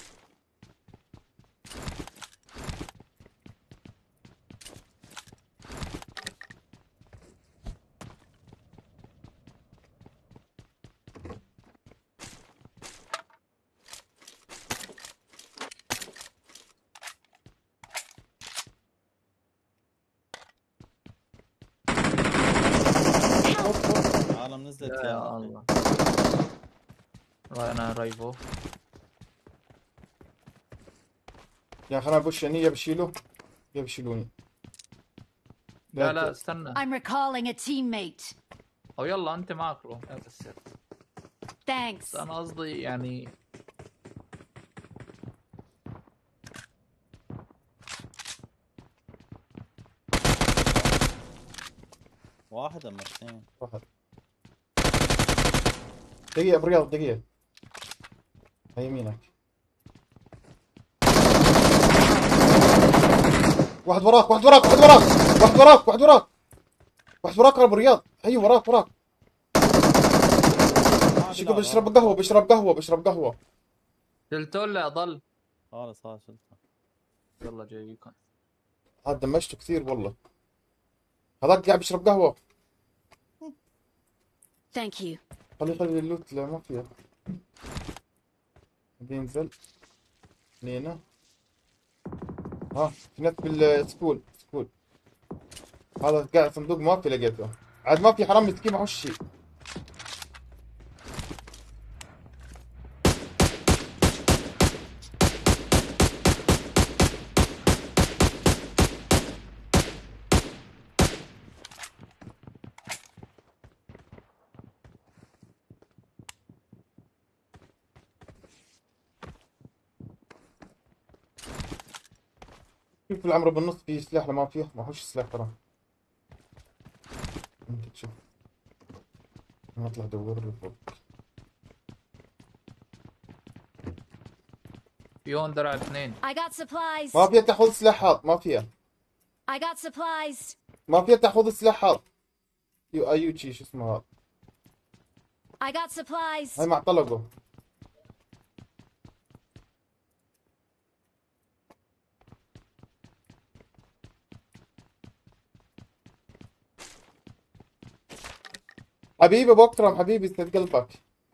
[SPEAKER 3] عالم نزلت
[SPEAKER 2] يا
[SPEAKER 3] يا أخي.
[SPEAKER 2] الله. انا رايفو.
[SPEAKER 4] يا خلينا بوش يا بشيله يا بشيلوني.
[SPEAKER 2] لا استنى.
[SPEAKER 5] I'm recalling a teammate.
[SPEAKER 2] او يلا انت معك روح يا بس.
[SPEAKER 5] Thanks.
[SPEAKER 2] انا قصدي يعني
[SPEAKER 3] واحد اما اثنين.
[SPEAKER 4] واحد. دقيقة برياض دقيقة. هاي يمينك. واحد وراك واحد وراك واحد وراك واحد وراك واحد وراك واحد وراك ابو رياض. هي وراك. شكله بشرب قهوة.
[SPEAKER 2] شلته ولا اضل؟
[SPEAKER 3] خالص شلته.
[SPEAKER 2] يلا جايكم.
[SPEAKER 4] هذا دمجته كثير والله. هذاك قاعد بيشرب قهوة.
[SPEAKER 5] Thank you.
[SPEAKER 4] خلي اللوت لا ما فيها. بينزل لينا. في ناس بالسكول. هذا قاعد صندوق ما في لقيته. عاد ما في حرام مسكين معه شيء. شوف العمره بالنص في سلاح ما فيه، ما هوش سلاح ترى. انت تشوف. انا اطلع ادور لي فوق.
[SPEAKER 2] في هون درع 2.
[SPEAKER 5] I got supplies.
[SPEAKER 4] ما فيها تاخذ سلاحات، ما فيها
[SPEAKER 5] I got supplies.
[SPEAKER 4] تاخذ سلاحات. ايوتشي شو اسمه هذا.
[SPEAKER 5] I got supplies.
[SPEAKER 4] هاي مع طلقه. حبيبي ابو اكرم، حبيبي يسعد قلبك.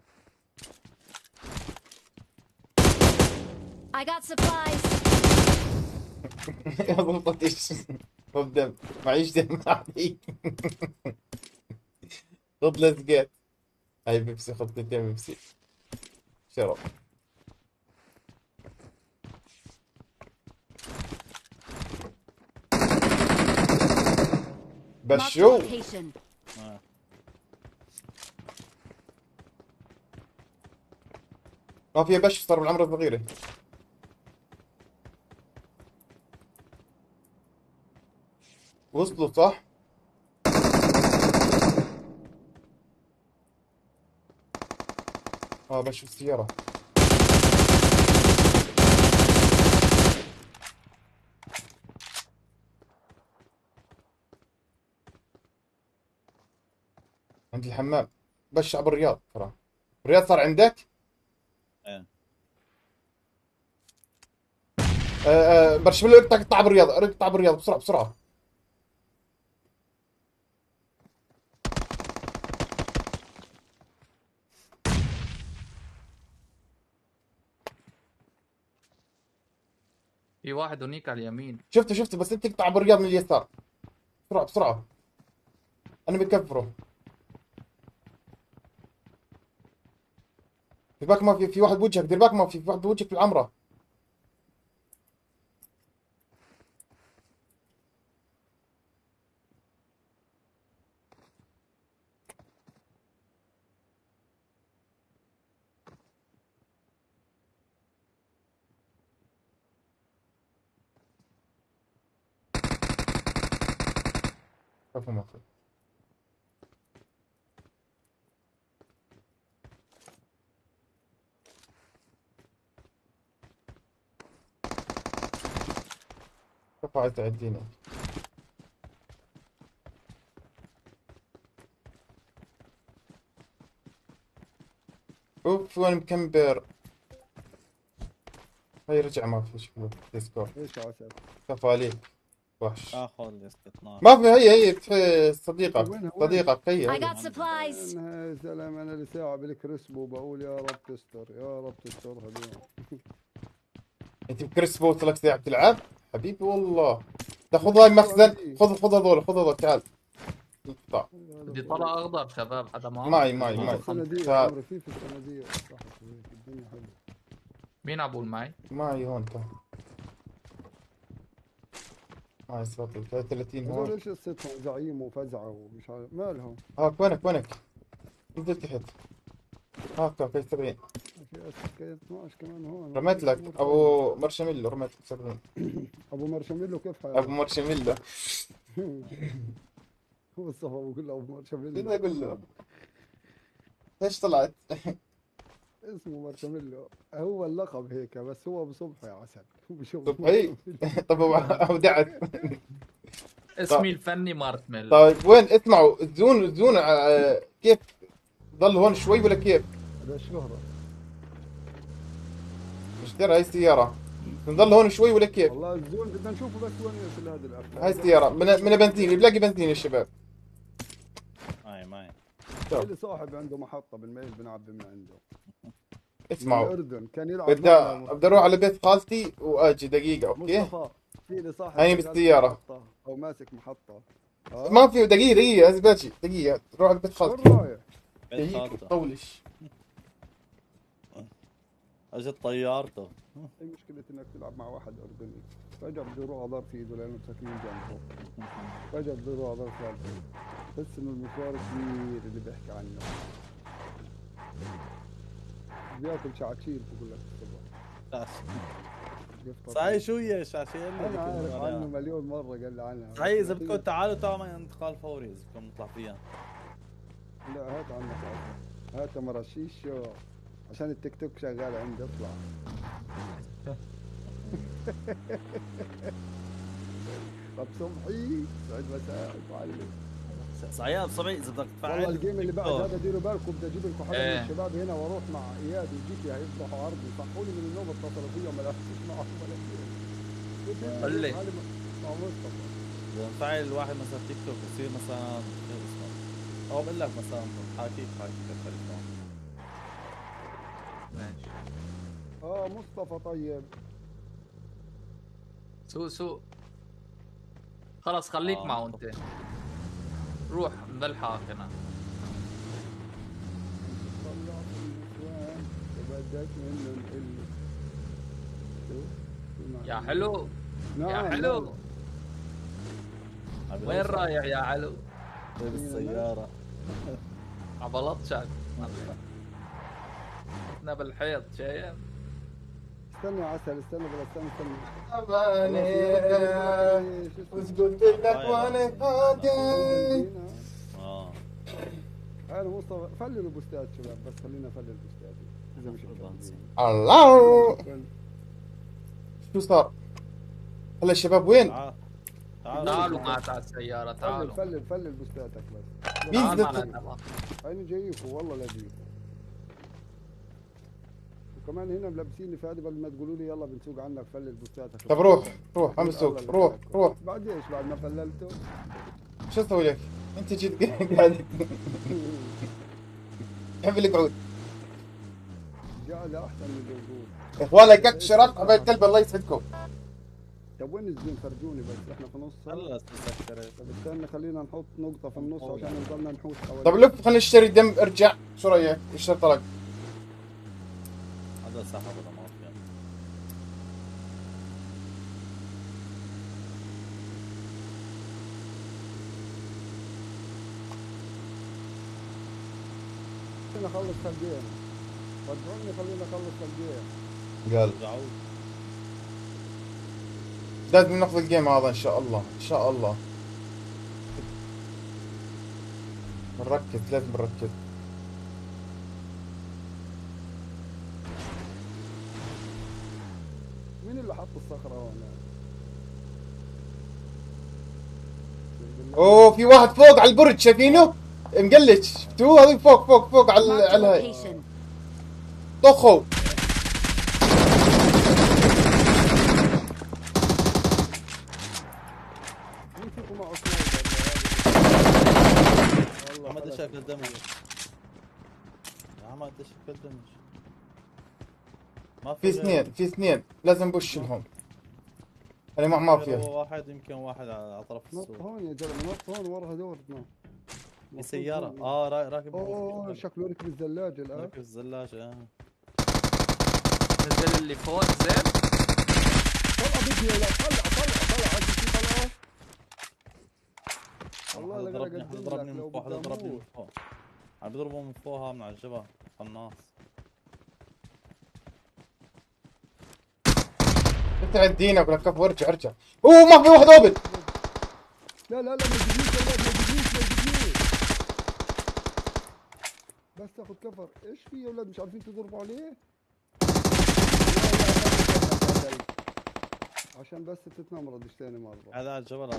[SPEAKER 5] I got supplies.
[SPEAKER 4] يا ضبط ايش؟ خذ دم، معيش دم عليك. خذ لزقات. هاي بيبسي، خذ 2 بيبسي. شرب.
[SPEAKER 5] Marked a
[SPEAKER 4] بشو.
[SPEAKER 5] location.
[SPEAKER 4] ما في بش صار بالعمر الصغيرة. وصلوا صح؟ بش السيارة. عند الحمام. بش ابو الرياض ترى. الرياض صار عندك؟
[SPEAKER 3] ايه
[SPEAKER 4] برشلونة اقطع ابو الرياض، اقطع ابو الرياض بسرعة بسرعة.
[SPEAKER 2] في واحد هنيك على اليمين.
[SPEAKER 4] شفته بس انت اقطع ابو الرياض من اليسار. بسرعة بسرعة. انا بكفره. دير بالك ما في واحد بوجهك، دير بالك ما في واحد بوجهك في العمرة. كفو ما في. كفو عايز تعديني. اوف وين مكمبر. هاي رجع ما في شكله ديسكورد.
[SPEAKER 1] ايش عسل.
[SPEAKER 4] كفو عليك وحش.
[SPEAKER 3] اخذ الاستثناء.
[SPEAKER 4] ما في. هي صديقك
[SPEAKER 1] وين؟
[SPEAKER 4] صديقك
[SPEAKER 5] I
[SPEAKER 4] هي.
[SPEAKER 5] got supplies.
[SPEAKER 1] يا سلام، انا لساعة بالكريسبو بقول يا رب تستر يا رب تستر هذول.
[SPEAKER 4] انت بكريسبو لك ساعة بتلعب؟ حبيبي والله. خذ هاي المخزن، خذ هذول تعال. اقطع.
[SPEAKER 2] بدي طلع اخضر شباب، حدا معه؟
[SPEAKER 4] معي.
[SPEAKER 1] الصناديق
[SPEAKER 4] تعال.
[SPEAKER 1] عمري في الصناديق صح. الدنيا حلوة.
[SPEAKER 2] مين عبول معي؟
[SPEAKER 4] معي هون تعال. معي 30
[SPEAKER 1] هذول
[SPEAKER 4] هون.
[SPEAKER 1] ايش قصتهم؟ زعيم وفزعة ومش عارف مالهم.
[SPEAKER 4] هاك وينك؟ نزل تحت. هاك كيف 70.
[SPEAKER 1] في اسكي 12 كمان هون.
[SPEAKER 4] رميت لك ابو مارشميلو، رميت لك 70.
[SPEAKER 1] ابو مارشميلو كيف
[SPEAKER 4] ابو
[SPEAKER 1] حاله؟
[SPEAKER 4] مارشميلو.
[SPEAKER 1] هو الصفا بقول له ابو
[SPEAKER 4] بدي
[SPEAKER 1] مارشميلو.
[SPEAKER 4] اقول له ليش طلعت؟
[SPEAKER 1] اسمه مارشميلو، هو اللقب هيك بس هو بصبح يا عسل.
[SPEAKER 4] صبحي. طب ودعت.
[SPEAKER 2] اسمي الفني مارتميل.
[SPEAKER 4] طيب وين اسمعوا الزون كيف ضل هون شوي ولا كيف؟
[SPEAKER 1] هذا الشهرة.
[SPEAKER 4] مش ترى هاي السيارة نضل هون شوي ولا كيف؟
[SPEAKER 1] والله الزون بدنا نشوفه بس وين يصل هذا الافلام.
[SPEAKER 4] هاي السيارة من بنزين، بلاقي بنزين يا شباب.
[SPEAKER 3] معي
[SPEAKER 1] اللي صاحب عنده محطة بالميل بنعبي من عنده.
[SPEAKER 4] اسمعوا
[SPEAKER 1] الأردن كان يلعب
[SPEAKER 4] بدي اروح على بيت خالتي واجي دقيقة اوكي؟
[SPEAKER 1] مصطفى في اللي صاحب
[SPEAKER 4] هيني بالسيارة.
[SPEAKER 1] محطة او ماسك محطة.
[SPEAKER 4] ما في دقيقة هسه باجي دقيقة روح على بيت خالتي.
[SPEAKER 1] وين رايح؟
[SPEAKER 3] بيت
[SPEAKER 4] دقيقة
[SPEAKER 3] خالته.
[SPEAKER 4] طولش.
[SPEAKER 3] اجت طيارته.
[SPEAKER 1] اي مشكلة انك تلعب مع واحد اردني فجأة بده يروح على ظرف ايده لانه ساكنين جنبه. فجأة بده يروح على ظرف ثالث. بس انه المشوار كبير اللي بيحكي عنه. بياكل شعاشير بقول لك الصبح. بيفطر.
[SPEAKER 3] صحيح شو هي الشاشة اللي
[SPEAKER 1] انا عارف عنه مليون مرة قال لي عنها.
[SPEAKER 3] صحيح اذا بدكم تعالوا تعمل انتقال فوري اذا بدكم نطلع فيها.
[SPEAKER 1] لا هات عنك هات مرشيش عشان التيك توك شغال عندي اطلع. طب صبحي سعد مساء معلم.
[SPEAKER 3] صحيح صبعي اذا بدك
[SPEAKER 1] والله
[SPEAKER 3] تفعل
[SPEAKER 1] الجيم اللي بعد هذا ديروا بالكم بدي اجيب لكم حدا
[SPEAKER 2] إيه.
[SPEAKER 1] من الشباب هنا واروح مع اياد وجيتي هيصبحوا عرضي صحوا لي من النوم اتصلوا فيهم ما لحقتش معهم ولا شيء.
[SPEAKER 2] قل لي.
[SPEAKER 1] مع مصطفى.
[SPEAKER 3] اذا نفعل الواحد مثلا تيك توك يصير مثلا شو اسمه او بقول لك مثلا حاكيك التليفون.
[SPEAKER 2] ماشي.
[SPEAKER 1] مصطفى طيب.
[SPEAKER 2] سوق خلص خليك معه انت. روح بلحق هنا.
[SPEAKER 1] طلعت النسوان وبدك منه القلة.
[SPEAKER 2] يا حلو يا حلو وين رايح يا حلو؟
[SPEAKER 3] بالسيارة.
[SPEAKER 2] عبلطشك. احنا بالحيط شايف.
[SPEAKER 1] استنى يا عسل، استنى بلا استنى.
[SPEAKER 4] أماني وش قلت لك وانا فاضي.
[SPEAKER 3] اه
[SPEAKER 1] انا مصطفى فلل البوستات شباب، بس خلينا نفلل البوستات اذا مش مفللين.
[SPEAKER 4] الله
[SPEAKER 1] فل.
[SPEAKER 4] شو صار؟ هلا الشباب وين؟
[SPEAKER 3] تعال
[SPEAKER 2] تعالوا معك على السيارة تعالوا.
[SPEAKER 1] فلل بوستاتك بس.
[SPEAKER 4] مين
[SPEAKER 2] تعال
[SPEAKER 4] زدت؟
[SPEAKER 2] معنا تمام.
[SPEAKER 1] انا جايكم والله لا جايكم. وكمان هنا ملبسيني فادي قبل ما تقولوا لي يلا بنسوق عنك فلل بوستاتك.
[SPEAKER 4] طب روح عم السوق، روح.
[SPEAKER 1] بعد ايش بعد ما فللته؟
[SPEAKER 4] شو اسوي لك؟ انت جيت قاعد يحب القعود.
[SPEAKER 1] قاعد احسن من الوجود.
[SPEAKER 4] يا اخوان لايكات شرف حبايب قلبي الله يسعدكم.
[SPEAKER 1] طب وين الزين فرجوني بس احنا في نص.
[SPEAKER 3] خلص سكرت.
[SPEAKER 1] طب استنى خلينا نحط نقطة في النص عشان نضلنا نحوس حوالي.
[SPEAKER 4] طب لف خلينا نشتري دم ارجع، شو رايك؟ اشتري طلق.
[SPEAKER 3] هذا سحب ولا ما في.
[SPEAKER 1] خلينا نخلص خلقين. رجعوني خلينا نخلص خلقين.
[SPEAKER 4] قال
[SPEAKER 3] رجعوا
[SPEAKER 4] لازم ناخذ الجيم هذا ان شاء الله، ان شاء الله. نركز، لازم نركز.
[SPEAKER 1] مين اللي حط الصخرة هون؟
[SPEAKER 4] اوه في واحد فوق على البرج شايفينه؟ مقلش، شفتوه؟ هذا فوق على
[SPEAKER 5] Marked a
[SPEAKER 4] على هاي.
[SPEAKER 5] location.
[SPEAKER 4] طخوا.
[SPEAKER 1] مين فيكم معه سنايبر؟ والله
[SPEAKER 3] ما ادري
[SPEAKER 1] خلص.
[SPEAKER 3] شكل دمج. يا عم ما ادري شكل دمج. ما
[SPEAKER 4] في اثنين لازم بوشلهم. انا مع مافيا.
[SPEAKER 3] هو واحد يمكن واحد على طرف
[SPEAKER 1] نط
[SPEAKER 3] السوق.
[SPEAKER 1] هون يا زلمة، نط هون ورا هدورنا.
[SPEAKER 3] في سيارة راكب.
[SPEAKER 1] اوه شكله ركب الزلاجة الان.
[SPEAKER 3] راكب الزلاجة
[SPEAKER 2] نزل اللي فوق زين.
[SPEAKER 1] طلع بدي يا ولاد، طلع عاد في طلعه. والله لا
[SPEAKER 3] ضربني
[SPEAKER 1] قدم
[SPEAKER 3] ضربني
[SPEAKER 1] لك
[SPEAKER 3] من
[SPEAKER 1] لو
[SPEAKER 3] فوق، حدا
[SPEAKER 1] بدي
[SPEAKER 3] ضربني من
[SPEAKER 1] أموت.
[SPEAKER 3] فوق. عم بيضربوا من فوقها من على الجبل قناص.
[SPEAKER 4] ابتعد دينك ولا كف وارجع. اوه ما في واحد اوبن.
[SPEAKER 1] لا ما تجيش يا ولاد، ما تجيش. بس تاخذ كفر. ايش في يا ولاد مش عارفين تضربوا عليه؟ عشان بس تتنمرض اشتاني مرة.
[SPEAKER 3] هذا على الجبل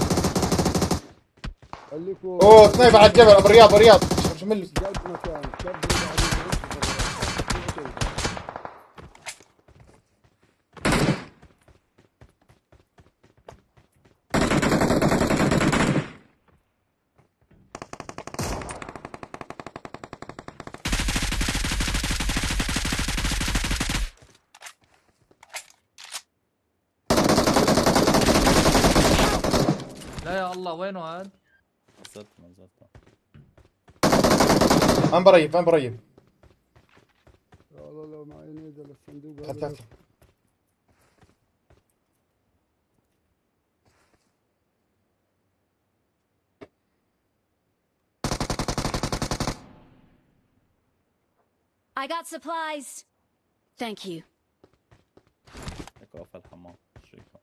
[SPEAKER 1] خليكم.
[SPEAKER 4] اوه سنايبر على الجبل ابو رياض شو منه.
[SPEAKER 1] قلب مكان كبروا بعدين.
[SPEAKER 2] لا يا الله وينه هاد؟
[SPEAKER 3] نزلت
[SPEAKER 4] انا بريب
[SPEAKER 1] لا معي نيزل الصندوق
[SPEAKER 4] تعال.
[SPEAKER 1] هذا.
[SPEAKER 5] I got supplies. Thank you.
[SPEAKER 3] هيك واقف الحمام شريكه.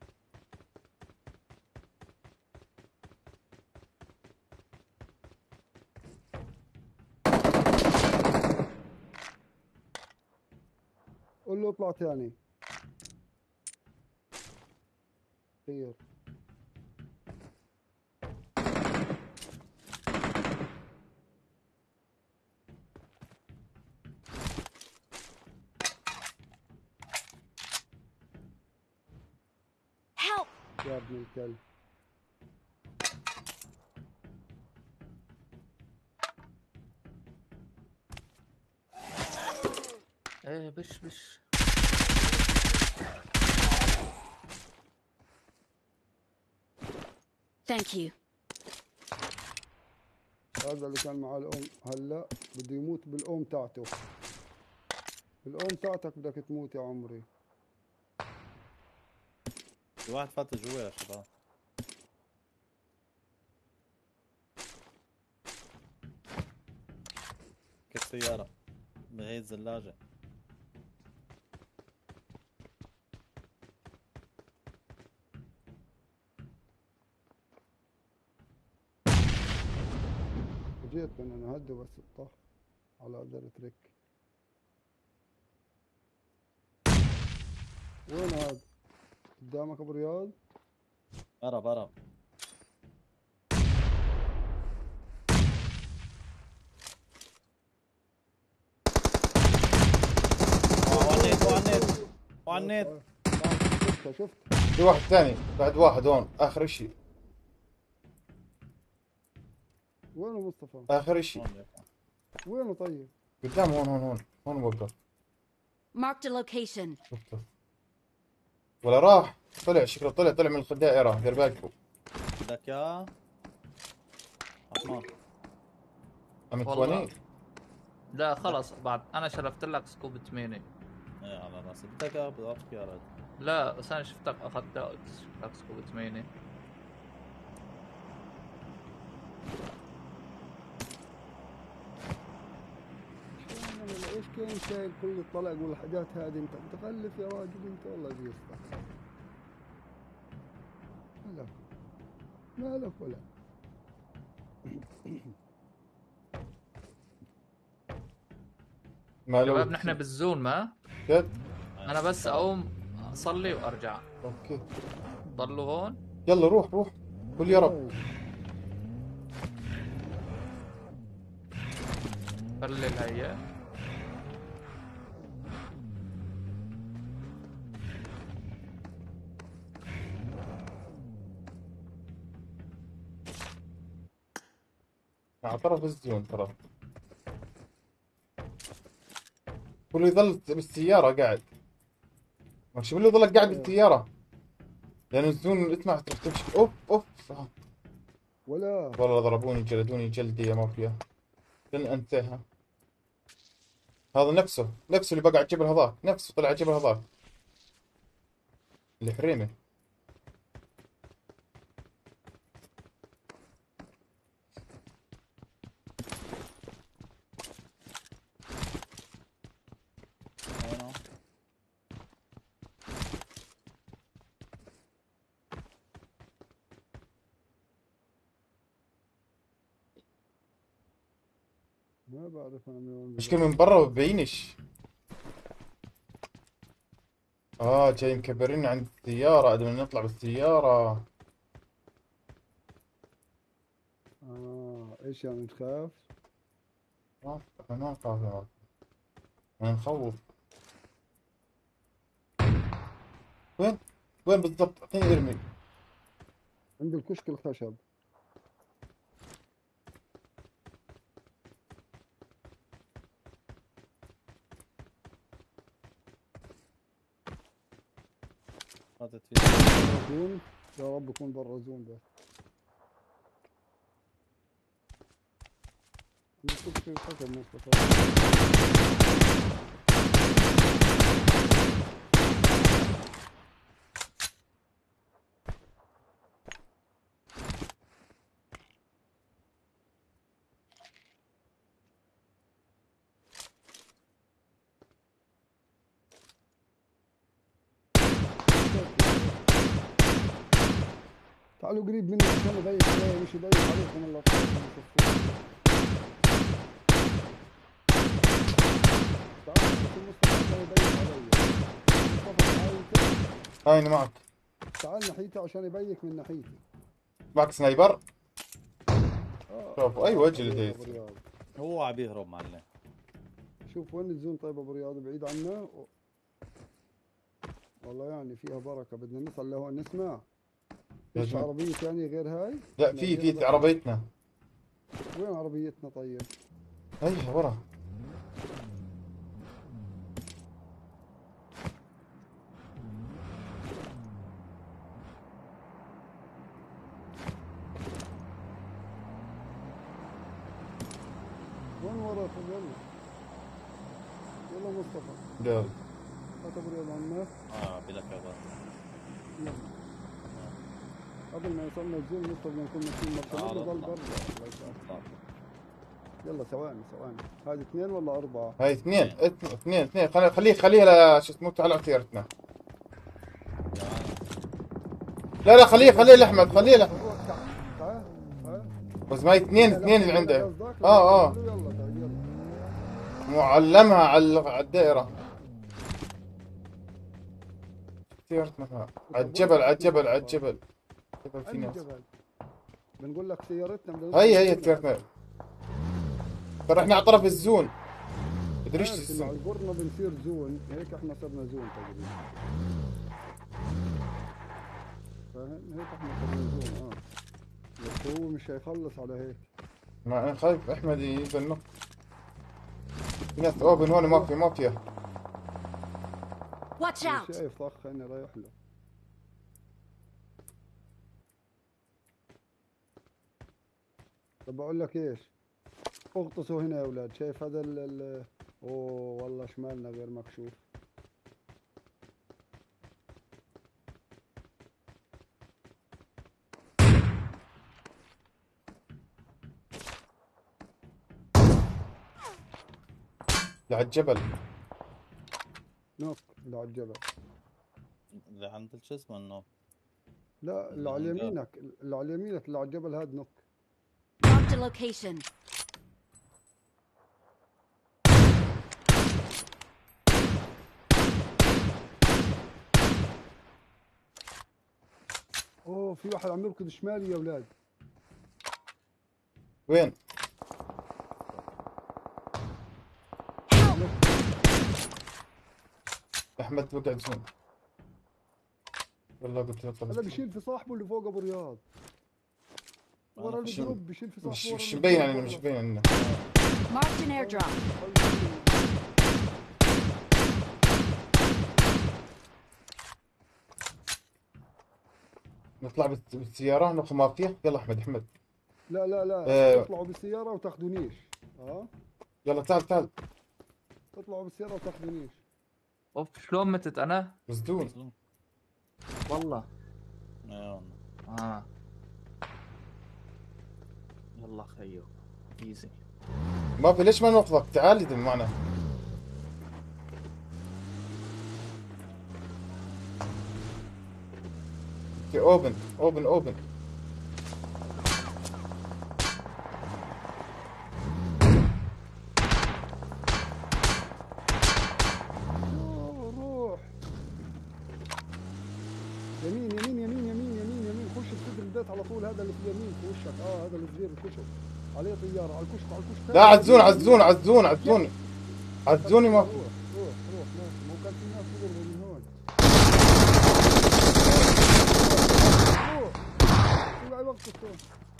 [SPEAKER 1] قول له اطلع ثاني. خير.
[SPEAKER 5] Help!
[SPEAKER 1] يا ابن الكلب.
[SPEAKER 2] ايه بش
[SPEAKER 5] Thank you.
[SPEAKER 1] هذا اللي كان مع الام هلا بده يموت بالام تاعته. بالام تاعتك بدك تموت يا عمري.
[SPEAKER 3] في واحد فات جوا يا شباب. كيف سيارة هي الزلاجة.
[SPEAKER 1] جيت من انا هدي بس الطخ على قدر ترك. وين هذا؟ قدامك ابو رياض؟
[SPEAKER 3] برا. وعلى النت.
[SPEAKER 1] شفت
[SPEAKER 4] في واحد ثاني بعد واحد هون اخر اشي.
[SPEAKER 1] وينه مصطفى؟
[SPEAKER 4] اخر اشي
[SPEAKER 1] وينه طيب؟
[SPEAKER 4] قدام هون وقف.
[SPEAKER 5] Marked a location.
[SPEAKER 4] شفته ولا راح؟ طلع شكله طلع من الدائرة. دير بالكم.
[SPEAKER 3] بدك يا عثمان.
[SPEAKER 4] عم
[SPEAKER 2] والله.
[SPEAKER 4] تواني.
[SPEAKER 2] لا خلص بعد انا شرفت لك سكوب 8.
[SPEAKER 3] ايه على راسي. بدك يا بعطيك يا رجل.
[SPEAKER 2] لا بس انا شفتك اخذت لك سكوب 8.
[SPEAKER 1] ايش كان شايل كل الطلع يقول الحاجات هذه انت متخلف يا راجل انت والله زي الصح. مالك ولا
[SPEAKER 2] شباب نحن بالزون ما
[SPEAKER 4] جد؟
[SPEAKER 2] انا بس اقوم اصلي وارجع.
[SPEAKER 4] اوكي
[SPEAKER 2] ضلوا هون.
[SPEAKER 4] يلا روح قول يا رب.
[SPEAKER 2] بلل هيا.
[SPEAKER 4] على طرف الزون ترى. كله يظل بالسيارة قاعد. ماشي بالله يضلك قاعد بالسيارة. لأن الزون اسمع تروح تمشي. اوف
[SPEAKER 1] ولا
[SPEAKER 4] والله ضربوني جلدوني جلدي يا مافيا. لن انساها. هذا نفسه اللي بقى على الجبل هذاك. نفسه طلع على الجبل هذاك. الحريمة.
[SPEAKER 3] وينه؟
[SPEAKER 1] ما بعرف انا من وين
[SPEAKER 4] مشكلة من برا ببينش. جاي مكبرين عند السيارة قبل ما نطلع بالسيارة.
[SPEAKER 1] ايش يعني تخاف؟
[SPEAKER 4] احنا ما نخاف يا رب. ما نخوف. وين بالضبط؟ اعطيني ارمي.
[SPEAKER 1] عند الكشك الخشب.
[SPEAKER 3] حاطط فيه.
[SPEAKER 1] زون يا رب يكون برا زون بس. الكشك الخشب مصطفى. تعالوا قريب مني عشان اضيق شوي مش يضيق عليكم الله يخليكم. تعالوا شوفوا مصطفى عشان يضيق علي. مصطفى تعال انت.
[SPEAKER 4] هاي معك.
[SPEAKER 1] تعال ناحيتي عشان يبيك من ناحيتي.
[SPEAKER 4] معك سنايبر. شوف اي وجه اللي
[SPEAKER 1] أبو رياض.
[SPEAKER 3] هو عم يهرب معلم.
[SPEAKER 1] شوف وين الزون طيب ابو رياض بعيد عنا والله يعني فيها بركه. بدنا نصل لهون نسمع. مش عربية ثانية غير هاي؟
[SPEAKER 4] لا في عربيتنا.
[SPEAKER 1] وين عربيتنا طيب؟
[SPEAKER 4] هيها ورا.
[SPEAKER 1] وين وراك؟ يلا مصطفى.
[SPEAKER 4] يلا
[SPEAKER 1] هات ابو رياض عنا.
[SPEAKER 3] بلا كذا.
[SPEAKER 1] يلا. قبل ما يوصلنا الزون مصطفى بدنا نكون ماشيين مركبنا ضل برا. الله يسعدك. يلا ثواني ثواني. هذه 2 ولا 4؟
[SPEAKER 4] هاي اثنين خليها شو اسمه تعال على سيارتنا. لا خليه لاحمد لاحمد.
[SPEAKER 1] روح تعال تعال تعال.
[SPEAKER 4] بس ما هي اثنين اللي عندك.
[SPEAKER 1] قصدك؟
[SPEAKER 4] اه
[SPEAKER 1] يلا تعال يلا.
[SPEAKER 4] معلمها على الدائرة. سيارتنا على الجبل جبل في
[SPEAKER 1] أي
[SPEAKER 4] ناس.
[SPEAKER 1] جبل؟ بنقول لك سيارتنا
[SPEAKER 4] هي سيارتنا. ترى احنا على طرف الزون. ادريش
[SPEAKER 1] عارف إنه على
[SPEAKER 4] الزون.
[SPEAKER 1] القرنة بنصير زون، هيك احنا صرنا زون تقريبا. فاهم؟ هيك احنا صرنا زون بس هو مش هيخلص على هيك.
[SPEAKER 4] ما انا خايف احمد يبنوا. في ناس اوبن هون مافيا.
[SPEAKER 5] Watch
[SPEAKER 1] أنا
[SPEAKER 5] out!
[SPEAKER 1] شايف طخ اني رايح له. طب بقول لك ايش؟ اغطسوا هنا يا اولاد، شايف هذا اوه والله شمالنا غير مكشوف.
[SPEAKER 4] على الجبل.
[SPEAKER 1] نوك اللي على الجبل.
[SPEAKER 3] اللي عند شو اسمه انه
[SPEAKER 1] لا اللي على يمينك، اللي على يمينك اللي على الجبل هذا نوك.
[SPEAKER 5] Marked a location.
[SPEAKER 1] اوه في واحد عم يركض شمالي يا اولاد.
[SPEAKER 4] وين؟ احمد وقع زون. والله قلت له
[SPEAKER 1] هذا بيشيل في صاحبه اللي فوق ابو رياض. ورا
[SPEAKER 4] مش-
[SPEAKER 1] الجروب بيشيل في صاحبه. ورا
[SPEAKER 4] مش
[SPEAKER 1] الجروب
[SPEAKER 4] مبين علينا
[SPEAKER 1] برا.
[SPEAKER 4] مش مبين علينا.
[SPEAKER 5] Marked an airdrop.
[SPEAKER 4] نطلع بالسيارة ناخذ مافيا. يلا احمد.
[SPEAKER 1] لا لا لا
[SPEAKER 4] آه.
[SPEAKER 1] تطلعوا بالسيارة وتاخذونيش.
[SPEAKER 4] يلا تعال
[SPEAKER 1] تطلعوا بالسيارة وتاخذونيش.
[SPEAKER 2] اوف شلون متت انا؟
[SPEAKER 4] مسدود.
[SPEAKER 2] والله
[SPEAKER 3] ايوه
[SPEAKER 2] يلا خيو ايزي.
[SPEAKER 4] مافيا ليش ما ناخذك؟ تعال يدم معنا. في اوبن.
[SPEAKER 1] روح يمين خش بصدر البيت على طول. هذا اللي في اليمين في وشك. هذا الصغير الكشك عليه طيارة. على الكشك
[SPEAKER 4] لا عزون يا مافيا.
[SPEAKER 1] روح ماشي. مو كان في ناس يضربوا من هون. روح اوعى وقت الصوت.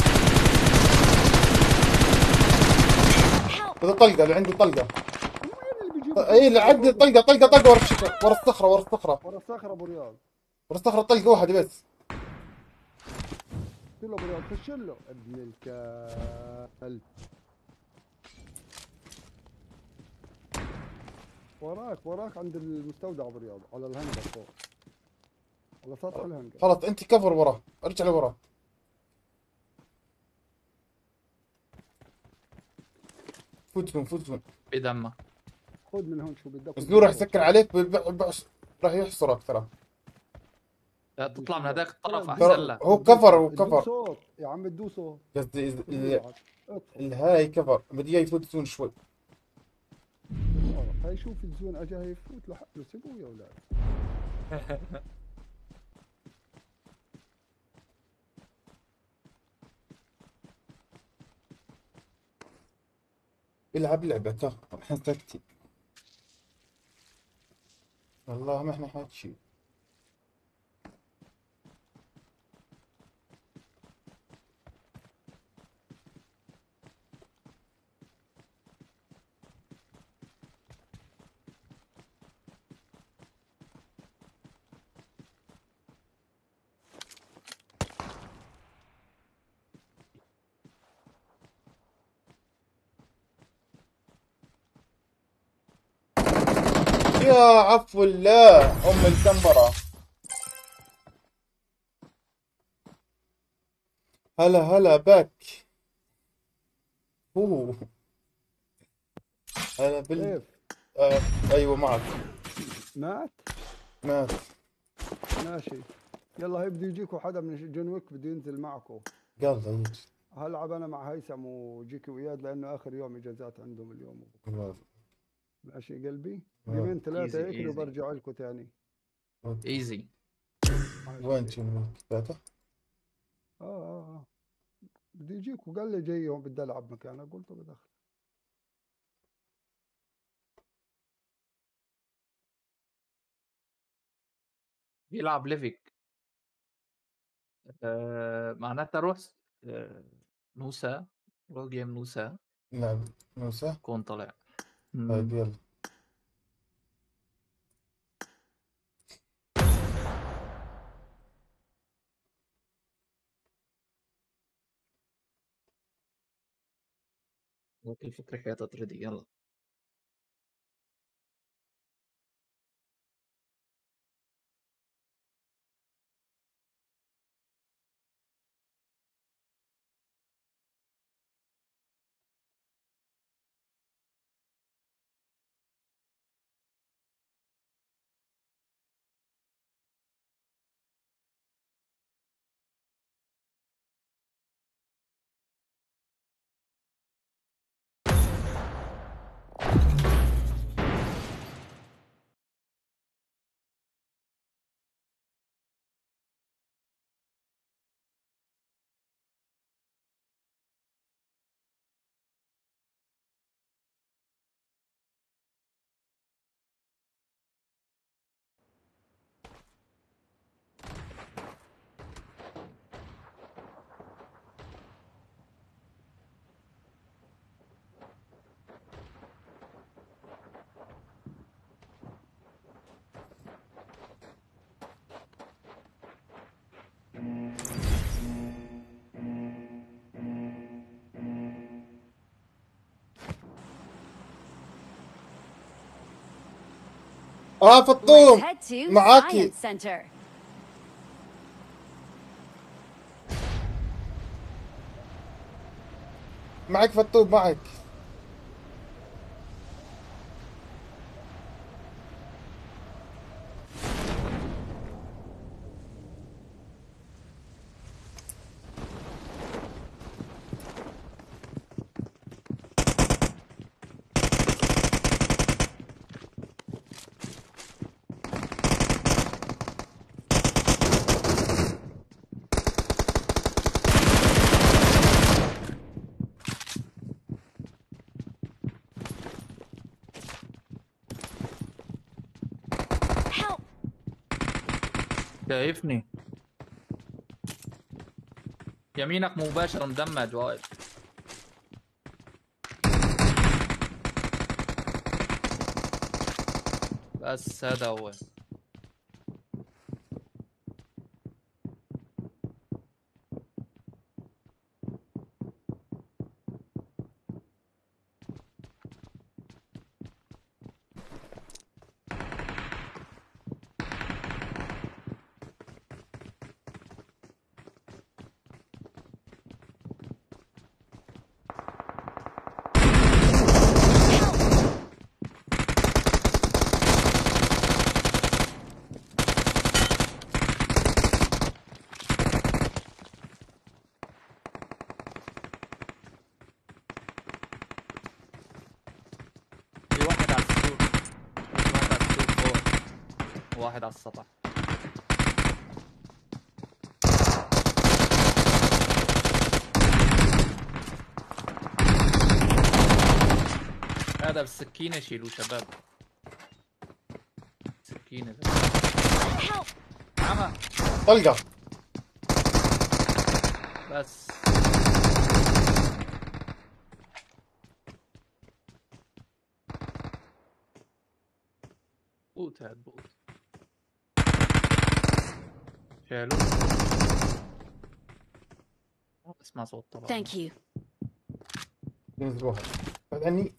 [SPEAKER 4] هذا طلقة اللي عنده طلقة.
[SPEAKER 1] وين اللي بيجيب؟
[SPEAKER 4] اي اللي عندي طلقة ورا الصخرة.
[SPEAKER 1] ورا الصخرة ابو رياض.
[SPEAKER 4] ورا الصخرة طلقة واحدة بس.
[SPEAKER 1] كله ابو رياض. خش له ابن الكلب. وراك عند المستودع ابو رياض على الهنجر فوق. على سطح الهنجر.
[SPEAKER 4] خلاص انت كفر وراه. ارجع لوراه. فوت زون.
[SPEAKER 2] بدمك.
[SPEAKER 1] خذ من هون شو بدك.
[SPEAKER 4] مسدود راح يسكر عليك راح يحصرك ترى.
[SPEAKER 2] لا تطلع من هذاك الطرف
[SPEAKER 1] ترى
[SPEAKER 2] احسن لك.
[SPEAKER 4] هو كفر
[SPEAKER 1] بدو صوت يا عم. بدو صوت.
[SPEAKER 4] قصدي
[SPEAKER 1] اطفى.
[SPEAKER 4] الهاي كفر بدي اياه يفوت زون شوي.
[SPEAKER 1] هاي شوف الزون اجى يفوت لحاله. سيبوه يا اولاد.
[SPEAKER 4] العب لعبته. احنا ساكتين. والله ما احنا حاكي. يا عفو الله ام الكمبرة. هلا باك. اوه انا
[SPEAKER 1] كيف؟
[SPEAKER 4] ايوه معك.
[SPEAKER 1] مات؟
[SPEAKER 4] مات.
[SPEAKER 1] ماشي. يلا هي بده يجيكوا حدا من جون ويك بده ينزل معكم.
[SPEAKER 4] يلا يجي.
[SPEAKER 1] هلعب انا مع هيثم وجيكي واياد لانه اخر يوم اجازات عندهم اليوم وبكره.
[SPEAKER 4] يلا.
[SPEAKER 1] ماشي قلبي.
[SPEAKER 4] يلا.
[SPEAKER 1] يومين ثلاثة
[SPEAKER 2] ايزي
[SPEAKER 1] هيك
[SPEAKER 2] ايزي
[SPEAKER 1] وبرجع لكم تاني.
[SPEAKER 2] ايزي.
[SPEAKER 1] ماشي.
[SPEAKER 4] وين جون ويك؟ ثلاثة؟
[SPEAKER 1] اه بده يجيكوا قال لي جاي يوم بدي العب مكانك قلت له بدخل.
[SPEAKER 2] بيلعب ليفيك. معناتها روح نوسا، روح جيم نوسا
[SPEAKER 4] نعم موسى.
[SPEAKER 2] كون طلع.
[SPEAKER 4] طيب يلا.
[SPEAKER 2] كيف فكرة حياتها تريدي. يلا
[SPEAKER 5] Let's
[SPEAKER 4] فطوم
[SPEAKER 5] head to
[SPEAKER 4] معاكي.
[SPEAKER 5] Science Center.
[SPEAKER 4] معك فطوم معك.
[SPEAKER 5] Help!
[SPEAKER 2] شايفني يمينك مباشر مدمج واقف. بس هذا هو. في واحد على السور، واحد على السور فوق، وواحد على السطح. هذا بالسكينة شيلوه شباب. سكينة
[SPEAKER 5] Help!
[SPEAKER 2] عمى.
[SPEAKER 4] طلقة.
[SPEAKER 2] بس بوت هاد بوت. شالو. اسمع صوت طبعا.
[SPEAKER 5] Thank you.
[SPEAKER 4] ينزلوها. بعد عني.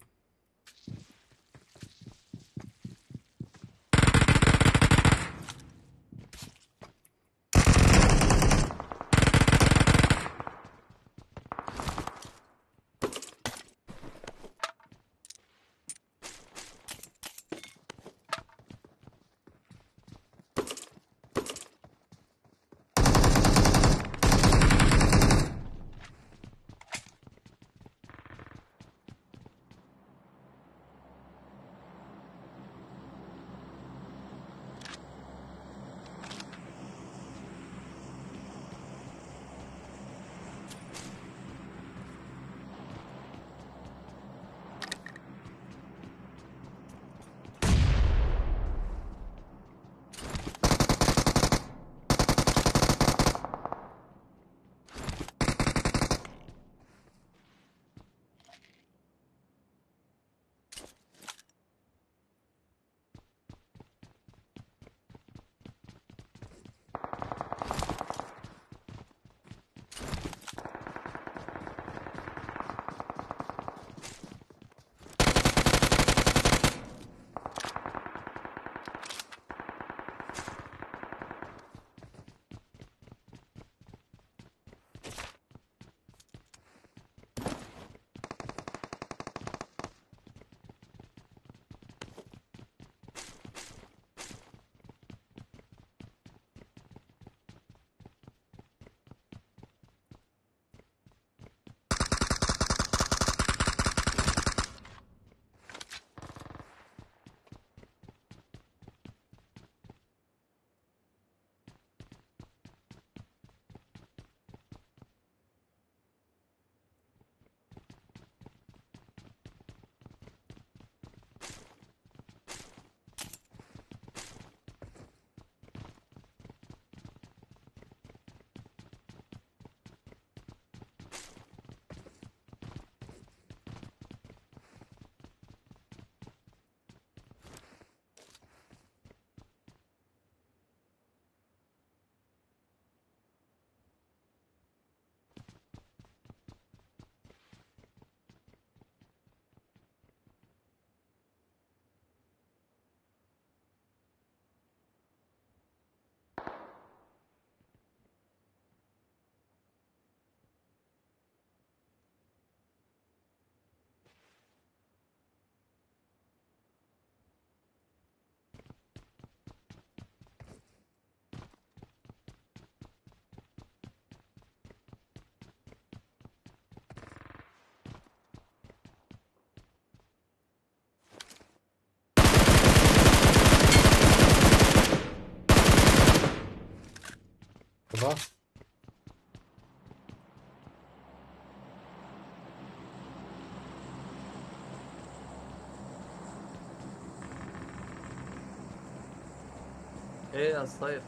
[SPEAKER 2] ايه يا الصيف؟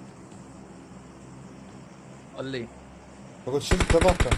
[SPEAKER 2] قول لي.
[SPEAKER 4] بقول شلت تذاكر.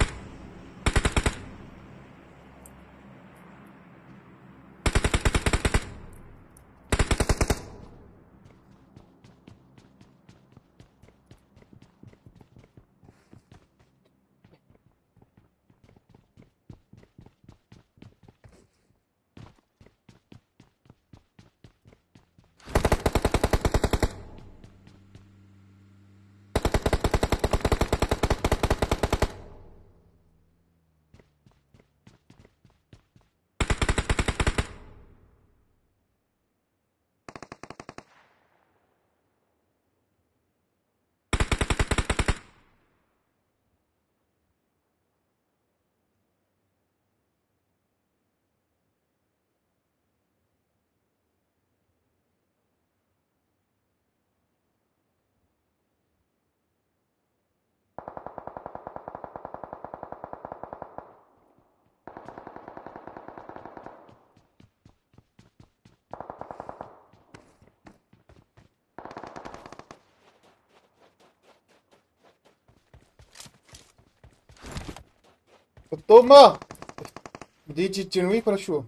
[SPEAKER 4] الطومة بده يجي جون ويك ولا شو؟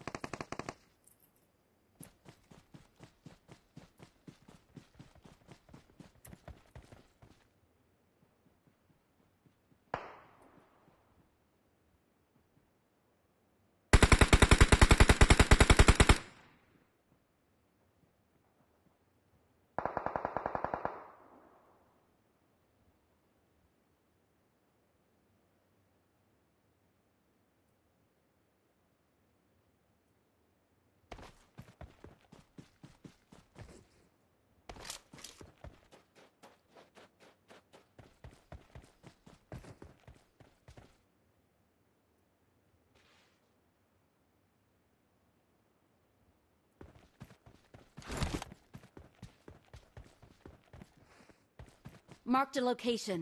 [SPEAKER 5] Marked a location.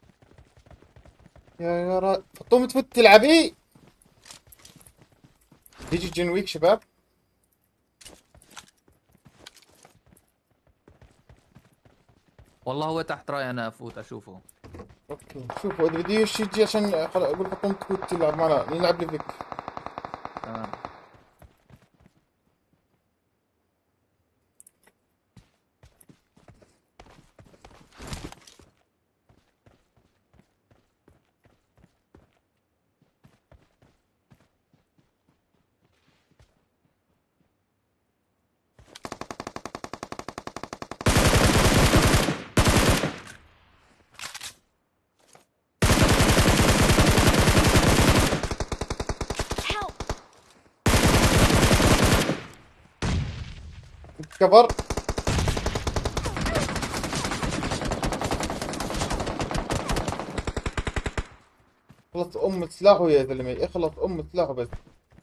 [SPEAKER 4] يا فطومة تفوت تلعبي. يجي جون ويك شباب.
[SPEAKER 2] والله هو تحت راي، انا افوت اشوفه.
[SPEAKER 4] اوكي شوفوا اذا بده يجي عشان اقول فطومة تفوت تلعب معنا نلعب ليفك.
[SPEAKER 2] تمام.
[SPEAKER 5] Help!
[SPEAKER 4] كبر. خلص سلاحه يا زلمه، اخلص سلاحه بس.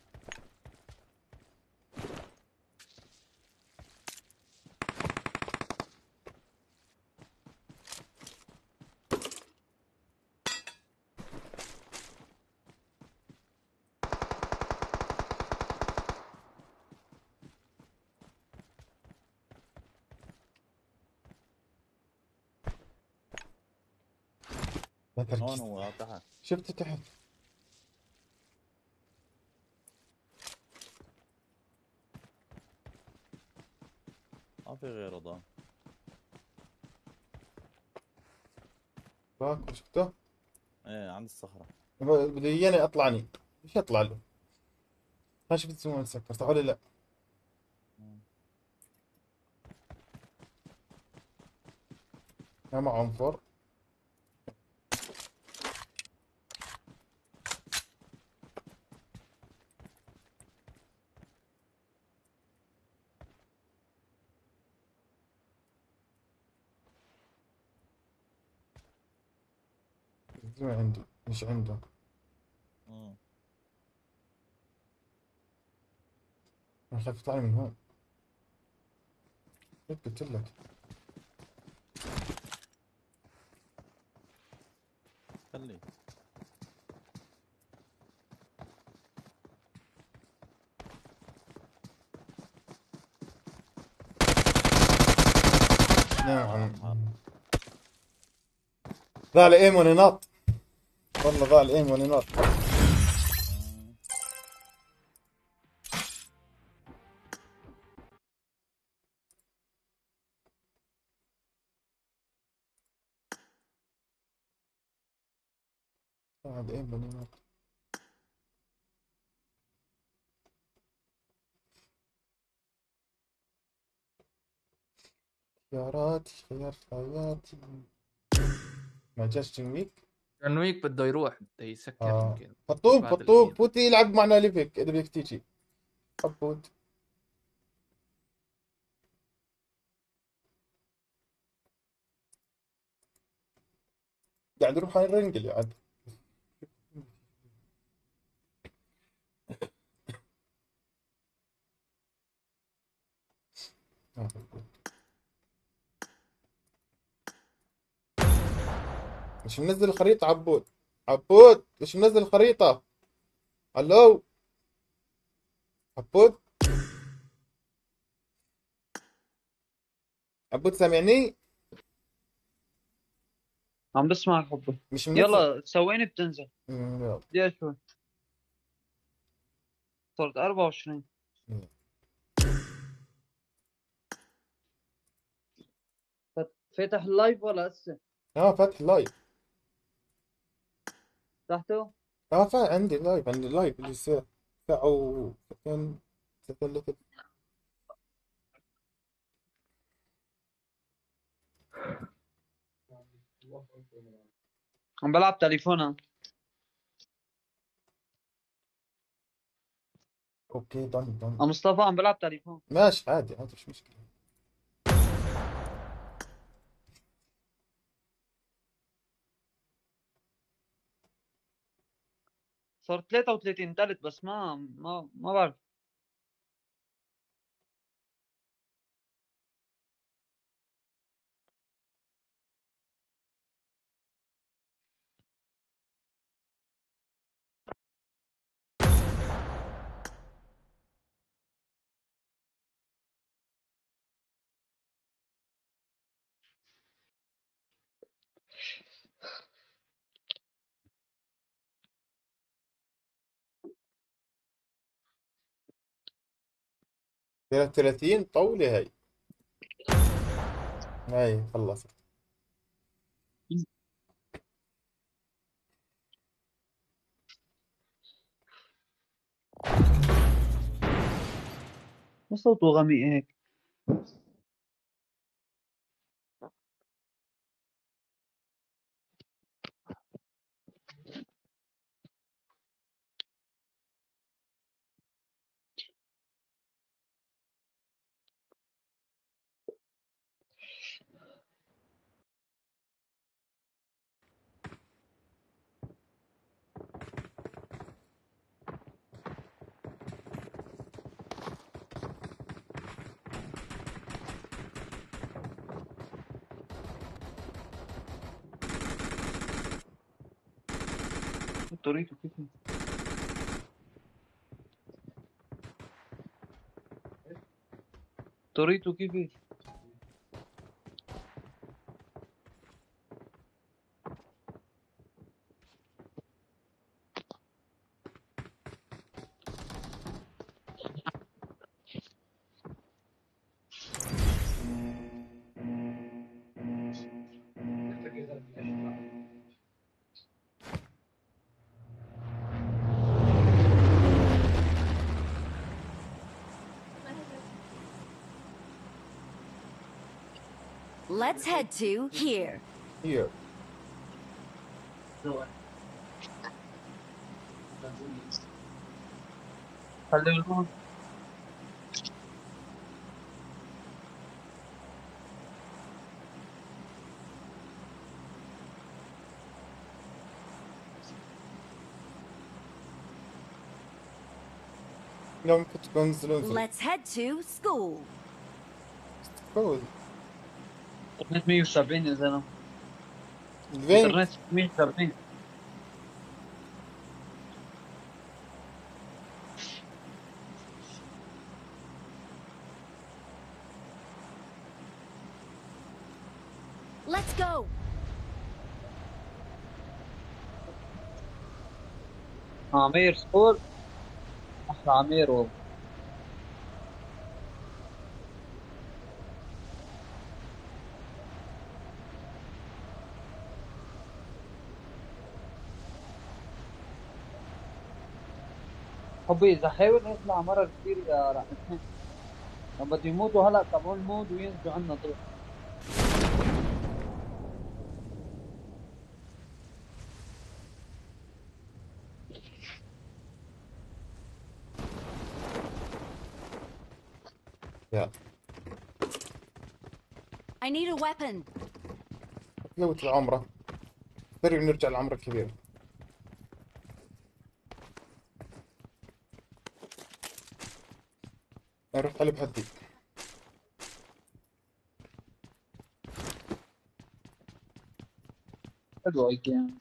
[SPEAKER 4] لا
[SPEAKER 3] هون
[SPEAKER 4] تركز.
[SPEAKER 3] هو تحت.
[SPEAKER 4] شفته تحت.
[SPEAKER 3] ما في غيره ضل.
[SPEAKER 4] باكو شفته.
[SPEAKER 3] ايه عند الصخرة.
[SPEAKER 4] بده اياني اطلعني، مش اطلع له. ما شفت اسمه مسكر صح ولا لا؟ ما معه عنفر. ما عندي، مش عنده.
[SPEAKER 3] مم.
[SPEAKER 4] انا خايف يطلع من هون. هيك قلت لك.
[SPEAKER 3] خليه.
[SPEAKER 4] نعم. ضاع لي ايم ونناط، والله ضاع لي ايم ونناط. ضاع لي ايم ونناط. خياراتي خياراتي. ما جاش جيم ويك.
[SPEAKER 2] جون ويك بده يروح، بده يسكر يمكن
[SPEAKER 4] فطوب
[SPEAKER 2] بعد
[SPEAKER 4] فطوب
[SPEAKER 2] الأخير.
[SPEAKER 4] فوتي يلعب معنا ليفك اذا بدك تيجي. فوت. قاعد يروح على الرنجل يا عاد. مش منزل الخريطة عبود. عبود مش منزل الخريطة. الو عبود. عبود سامعني؟
[SPEAKER 7] عم بسمع حبي.
[SPEAKER 4] مش منزل.
[SPEAKER 7] يلا ثواني بتنزل.
[SPEAKER 4] يلا.
[SPEAKER 7] دقيقة شوي. صرت 24. فاتح اللايف ولا هسه؟
[SPEAKER 4] اه فاتح لايف.
[SPEAKER 7] تحته؟
[SPEAKER 4] اه فاتح عندي لايف، عندي لايف اللي ساعة ساعتين ساعتين لك.
[SPEAKER 7] عم بلعب تليفونها.
[SPEAKER 4] اوكي دن.
[SPEAKER 7] مصطفى عم بلعب تليفون.
[SPEAKER 4] ماشي عادي عادي مش مشكلة.
[SPEAKER 7] صرت 33 تالت بس ما بعرف.
[SPEAKER 4] ثلاثة 30 طولي هاي. هاي خلصت.
[SPEAKER 7] ما صوته غميق هيك. طريقته كيف؟ طريقته كيف؟
[SPEAKER 5] Let's head to here.
[SPEAKER 4] هي
[SPEAKER 7] خليه يقول.
[SPEAKER 4] يوم كنت بنزلون
[SPEAKER 5] Let's head to school.
[SPEAKER 4] فوز.
[SPEAKER 7] انترنت 170 يا زلمه.
[SPEAKER 4] فين؟
[SPEAKER 7] انترنت 170.
[SPEAKER 5] Let's go.
[SPEAKER 7] عمير سكول. احلى عمير والله. حبي اذا حاول يطلع مرة كثير يا رحمتين. لما بده يموتوا هلا تبعون المود وينزلوا عنا طول.
[SPEAKER 4] يا
[SPEAKER 5] I need a weapon.
[SPEAKER 4] فوت العمرة فري ونرجع للعمرة الكبيرة. أنا رحت عليه بحدي.
[SPEAKER 7] حلو هيك يعني.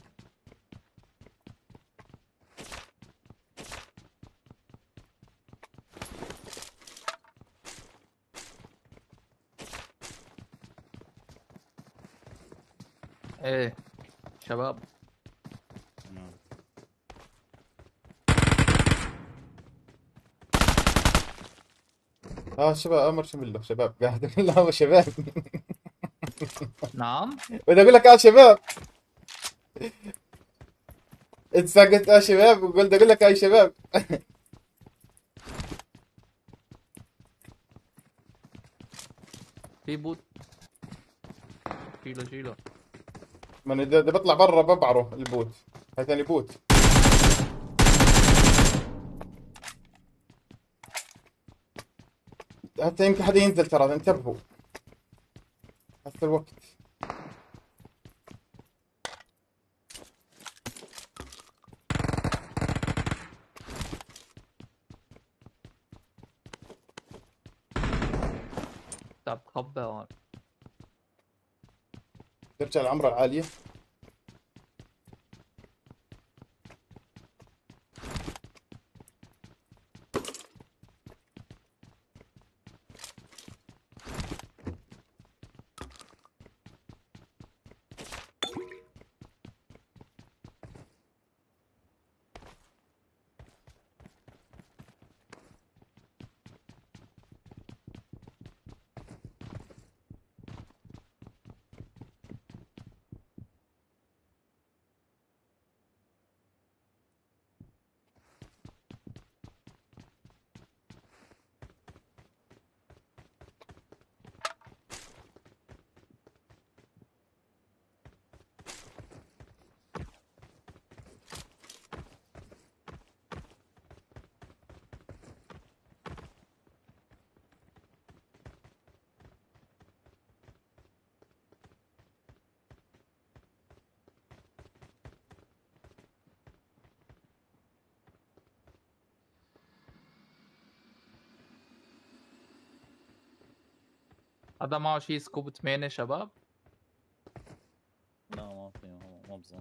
[SPEAKER 2] ايه شباب
[SPEAKER 4] شباب أمر شمله شباب قاعد أقول له شباب.
[SPEAKER 2] نعم.
[SPEAKER 4] بدي أقول لك شباب. أنت قلت شباب وقلت أقول لك شباب.
[SPEAKER 2] في بوت. شيله.
[SPEAKER 4] من إذا بطلع برا ببعره البوت. هاي ثاني بوت. حتى يمكن حدا ينزل ترى انتبهوا. هسه الوقت.
[SPEAKER 2] طب خبى هون.
[SPEAKER 4] ترجع العمرة العالية.
[SPEAKER 2] هذا معه شي سكوب 8 شباب.
[SPEAKER 3] لا ما في هو مبزة.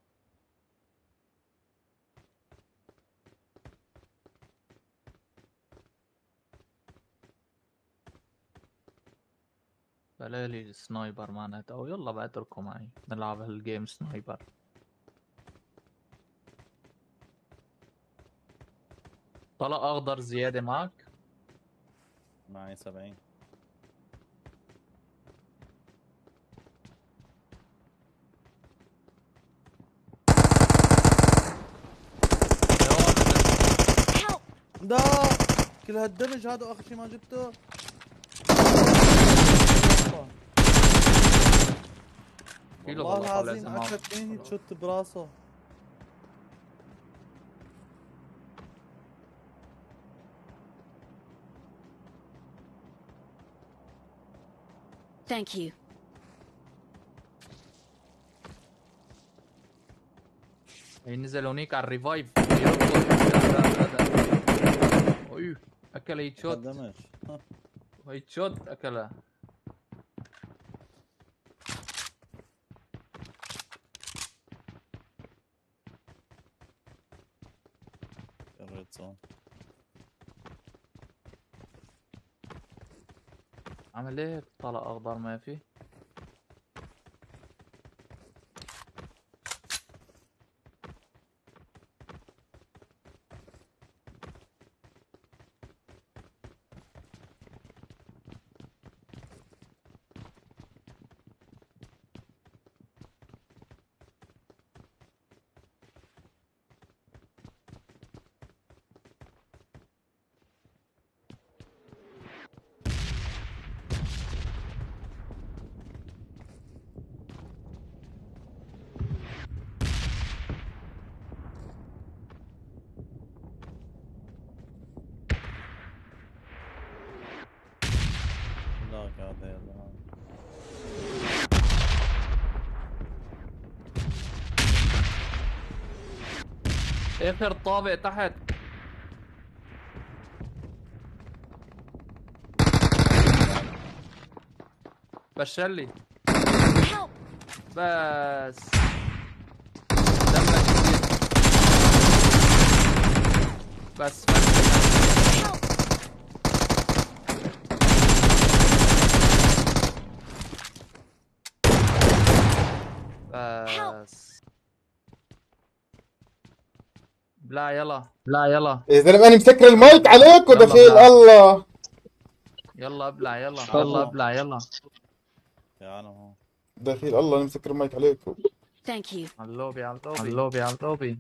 [SPEAKER 2] بلالي سنايبر معناتها او يلا باتركوا معي نلعب هالجيم سنايبر. طلق اخضر زيادة معك.
[SPEAKER 3] معي 70.
[SPEAKER 5] Help!
[SPEAKER 3] لا كل هالدمج هذا اخر شيء ما جبته. والله العظيم اخذ هيد شوت براسه.
[SPEAKER 5] Thank you.
[SPEAKER 2] نزل هونيك على الريفايف. ايوه اكل هيد شوت.
[SPEAKER 3] دمج.
[SPEAKER 2] هيد شوت اكلها.
[SPEAKER 3] الريد زون.
[SPEAKER 2] عمل ايه طلق اخضر ما في.
[SPEAKER 3] هذا يا زلمة.
[SPEAKER 2] اخر طابق تحت. بشلي
[SPEAKER 5] Help!
[SPEAKER 2] بس دمك كتير. بس
[SPEAKER 5] Help!
[SPEAKER 2] بس بلا يلا بلا يلا
[SPEAKER 4] يا زلمه انا مسكر المايك عليك
[SPEAKER 2] يلا
[SPEAKER 4] ودخيل
[SPEAKER 2] بلا.
[SPEAKER 4] الله.
[SPEAKER 2] يلا ابلع يلا
[SPEAKER 3] تفضل.
[SPEAKER 2] يلا ابلع يلا.
[SPEAKER 3] يا عالم هون.
[SPEAKER 4] دخيل الله انا مسكر المايك عليكم.
[SPEAKER 5] Thank you.
[SPEAKER 2] على اللوبي على اللوبي على اللوبي على اللوبي.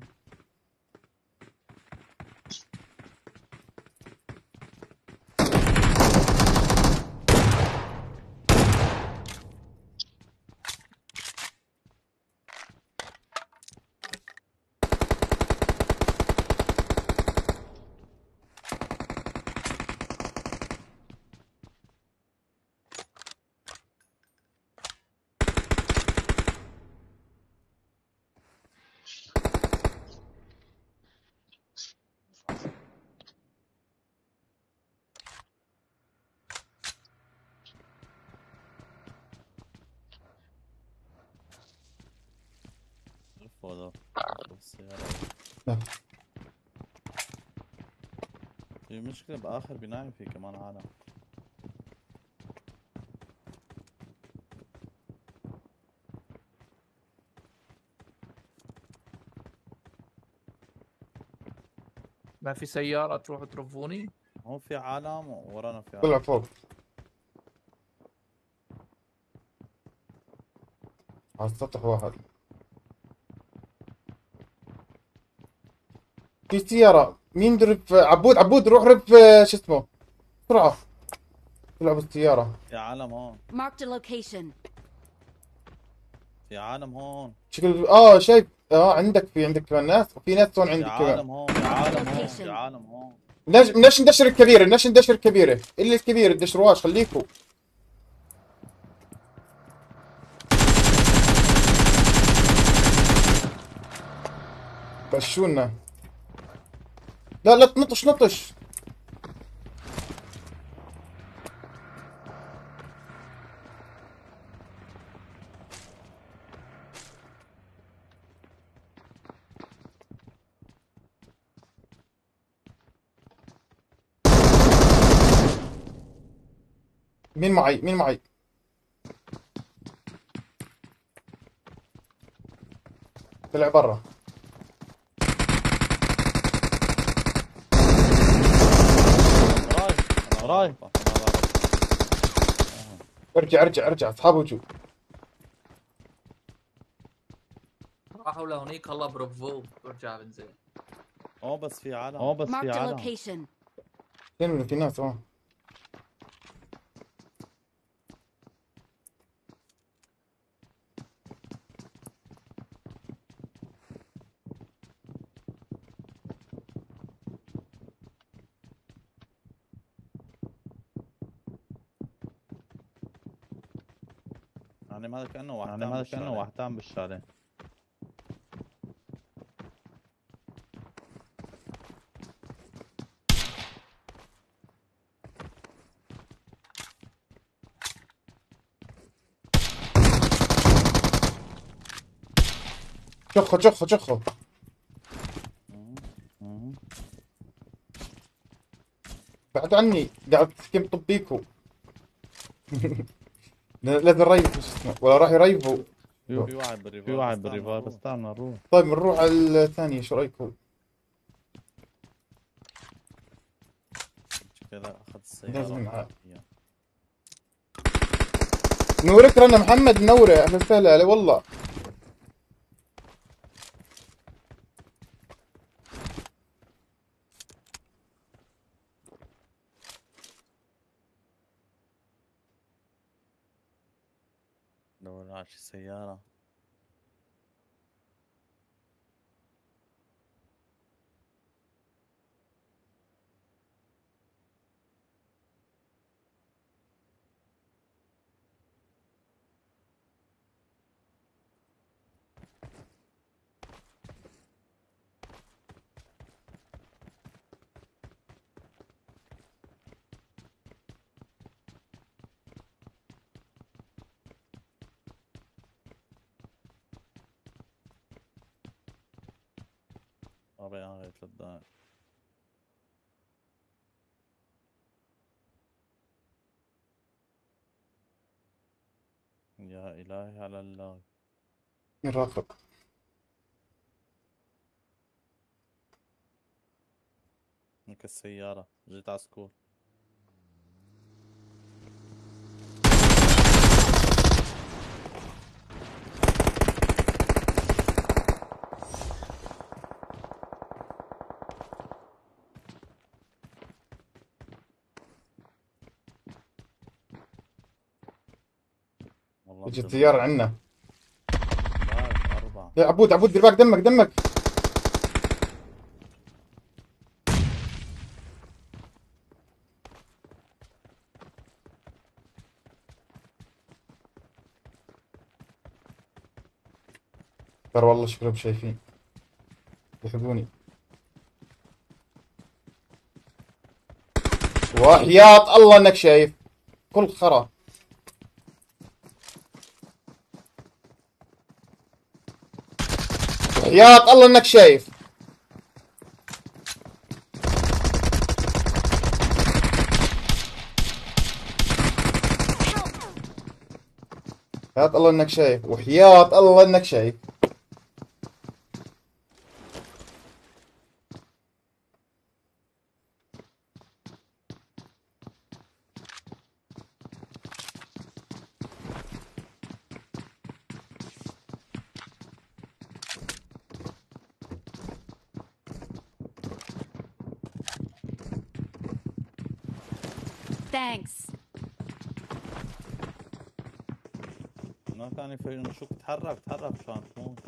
[SPEAKER 3] شوف هذا. شوف السيارة.
[SPEAKER 4] نعم.
[SPEAKER 3] في مشكلة بآخر بنايم في كمان عالم.
[SPEAKER 2] ما في سيارة تروحوا ترفوني؟
[SPEAKER 3] هون في عالم وورانا في
[SPEAKER 4] طلع
[SPEAKER 3] عالم.
[SPEAKER 4] فوق على السطح واحد. في سيارة مين درب عبود عبود روح رب شو اسمه بسرعة. طلع بالسيارة.
[SPEAKER 3] في عالم هون.
[SPEAKER 5] Marked a location.
[SPEAKER 3] في عالم هون.
[SPEAKER 4] شكل شايف عندك كمان ناس وفي ناس هون
[SPEAKER 3] في
[SPEAKER 4] عندك كمان.
[SPEAKER 3] عالم هون. في عالم هون. في عالم هون.
[SPEAKER 4] بدناش ندشر الكبيرة بدناش ندشر الكبيرة اللي الكبيرة تدشروهاش خليكوا. بشونا. لا لا نطش. مين معي طلع برا.
[SPEAKER 3] وراي.
[SPEAKER 4] ارجع اصحابه وجو.
[SPEAKER 2] راحوا لهونيك هلا برافو برجع بنزل.
[SPEAKER 3] بس في عالم. بس في
[SPEAKER 5] Marked a
[SPEAKER 3] عالم.
[SPEAKER 5] location.
[SPEAKER 4] فين في ناس
[SPEAKER 3] يعني ما كأنه وحدان بالشارع.
[SPEAKER 4] شخه. بعد عني قاعد كم طبيكو. لازم نريف شو اسمه ولا راح يريفوا.
[SPEAKER 3] في واحد بالريفار بس تعال نروح.
[SPEAKER 4] طيب بنروح على الثانية شو رايكم؟
[SPEAKER 3] كذا اخذ السيارة.
[SPEAKER 4] لازم نورك رنا محمد منورة اهلا وسهلا هلا والله.
[SPEAKER 3] دور على شي سيارة. ربيع غير 3 دقايق. يا إلهي على اللاج.
[SPEAKER 4] مين رافق؟
[SPEAKER 3] هيك السيارة جيت على سكول. والله
[SPEAKER 4] اجت سيارة عنا.
[SPEAKER 3] لاج 4.
[SPEAKER 4] يا عبود عبود دير بالك دمك دمك. ترى والله شكلهم شايفين يحبوني. وحياة الله انك شايف كل خرا. وحياة الله انك شايف. وحياة الله انك شايف. وحياة الله انك شايف.
[SPEAKER 5] Thanks.
[SPEAKER 3] ما كان يفرق شو تحرك عشان تموت.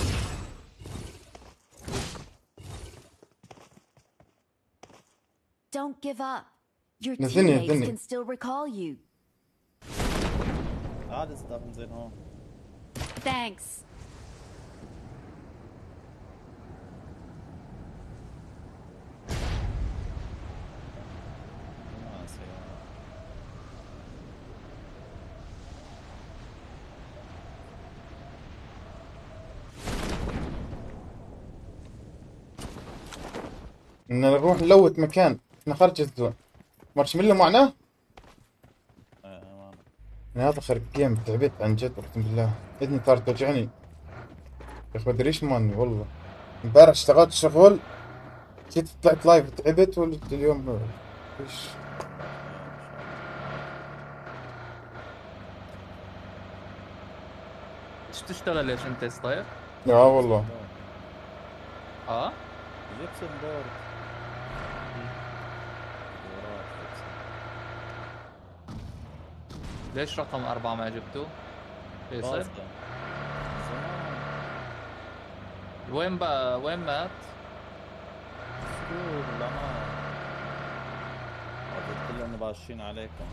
[SPEAKER 5] Don't give up. Your
[SPEAKER 4] نزلني،
[SPEAKER 5] teammates
[SPEAKER 4] نزلني.
[SPEAKER 5] can still recall you.
[SPEAKER 3] تعال استاذ انزل هون.
[SPEAKER 5] Thanks.
[SPEAKER 3] ما سيارة.
[SPEAKER 4] بدنا نروح نلوت مكان. احنا خارج الزون. مارشميلو معنا؟
[SPEAKER 3] معنا.
[SPEAKER 4] انا هذا خرب جيم تعبت عن جد اقسم بالله. اذني صارت توجعني. يا اخي بدريش ماني والله. امبارح اشتغلت شغل جيت طلعت لايف تعبت واليوم ايش.
[SPEAKER 2] ايش تشتغل ليش انت ستاير؟
[SPEAKER 4] والله
[SPEAKER 2] اه
[SPEAKER 3] جيبسون بورد.
[SPEAKER 2] ليش رقم 4 ما جبته؟ فيصل وين بقى وين مات؟
[SPEAKER 3] سكول لا ما قلت له انه باشين عليكم.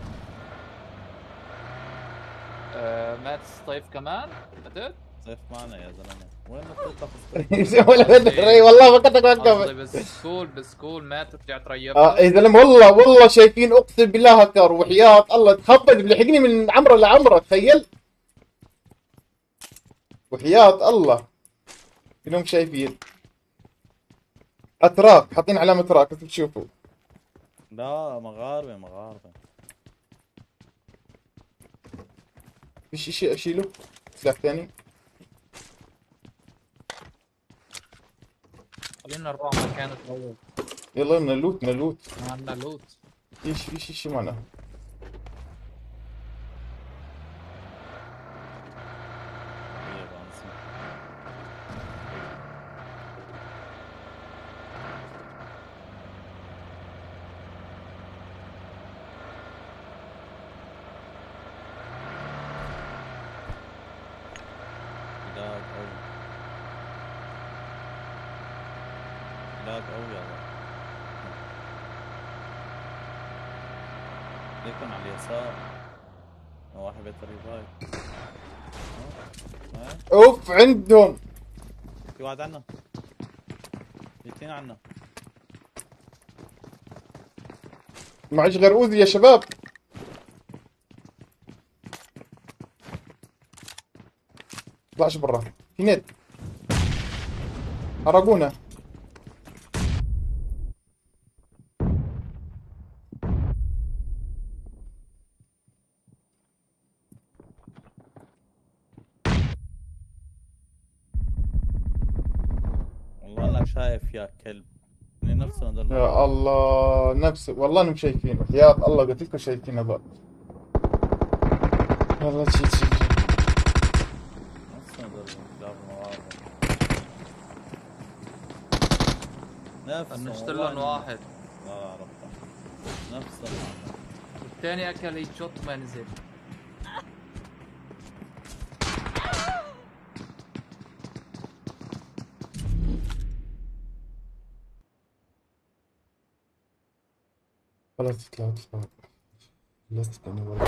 [SPEAKER 2] مات سطيف كمان؟ قتل؟
[SPEAKER 3] سيف معنا يا زلمه. وين نطلع
[SPEAKER 4] ولا بدري والله ما كنت
[SPEAKER 2] قصدي
[SPEAKER 4] أكمل.
[SPEAKER 2] بالسكول مات ورجعت ريبت.
[SPEAKER 4] يا زلمه والله والله شايفين اقسم بالله هكر وحياة الله تخبط بلحقني من عمره لعمره تخيل. وحياة الله كلهم شايفين اتراك حاطين علامة اتراك بس تشوفوا.
[SPEAKER 3] لا مغاربه.
[SPEAKER 4] فيش شيء اشيله سلاح ثاني.
[SPEAKER 2] خلينا نروح مكان الاول.
[SPEAKER 4] يلا من اللوت من اللوت.
[SPEAKER 2] ما عندنا لوت.
[SPEAKER 4] فيش شيء معنا.
[SPEAKER 3] لاج قوي يا ولد. ليكن على اليسار. واحد بيت ريفايف.
[SPEAKER 4] اوف عندهم.
[SPEAKER 3] في واحد عنا. اثنين عنا.
[SPEAKER 4] معيش غير اوزي يا شباب. طلعش برا في نت حرقونا.
[SPEAKER 3] شايف يا كلب يعني نفسنا ضلنا
[SPEAKER 4] يا الله نفس والله انهم شايفين وحياة الله قلت لكم شايفين هذا والله شيء
[SPEAKER 3] نفسنا ضلنا كلاب مواعظ نفسنا
[SPEAKER 2] فنشت لهم واحد
[SPEAKER 3] لا عرفت نفسنا
[SPEAKER 2] الثاني اكل هيد شوت ما نزل.
[SPEAKER 4] خلاص تطلع خلصت انا والله.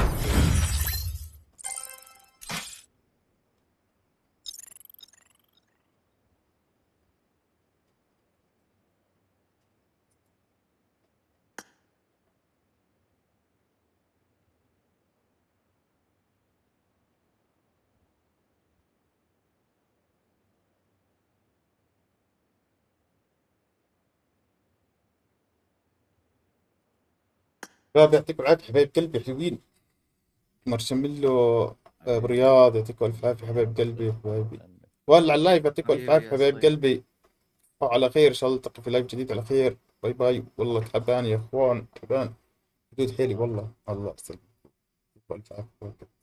[SPEAKER 4] شباب يعطيكم العافية حبايب قلبي حلوين. مرسم له ابو رياض يعطيكم الف عافية حبايب قلبي حبايبي. ولع اللايف يعطيكم الف عافية
[SPEAKER 2] حبيبي يا
[SPEAKER 4] حبايب
[SPEAKER 2] صغير.
[SPEAKER 4] قلبي. على خير ان شاء الله نلتقي في لايف جديد على خير. باي باي. والله تعبان يا اخوان تعبان حدود حيلي والله الله يسلمك. الف عافية.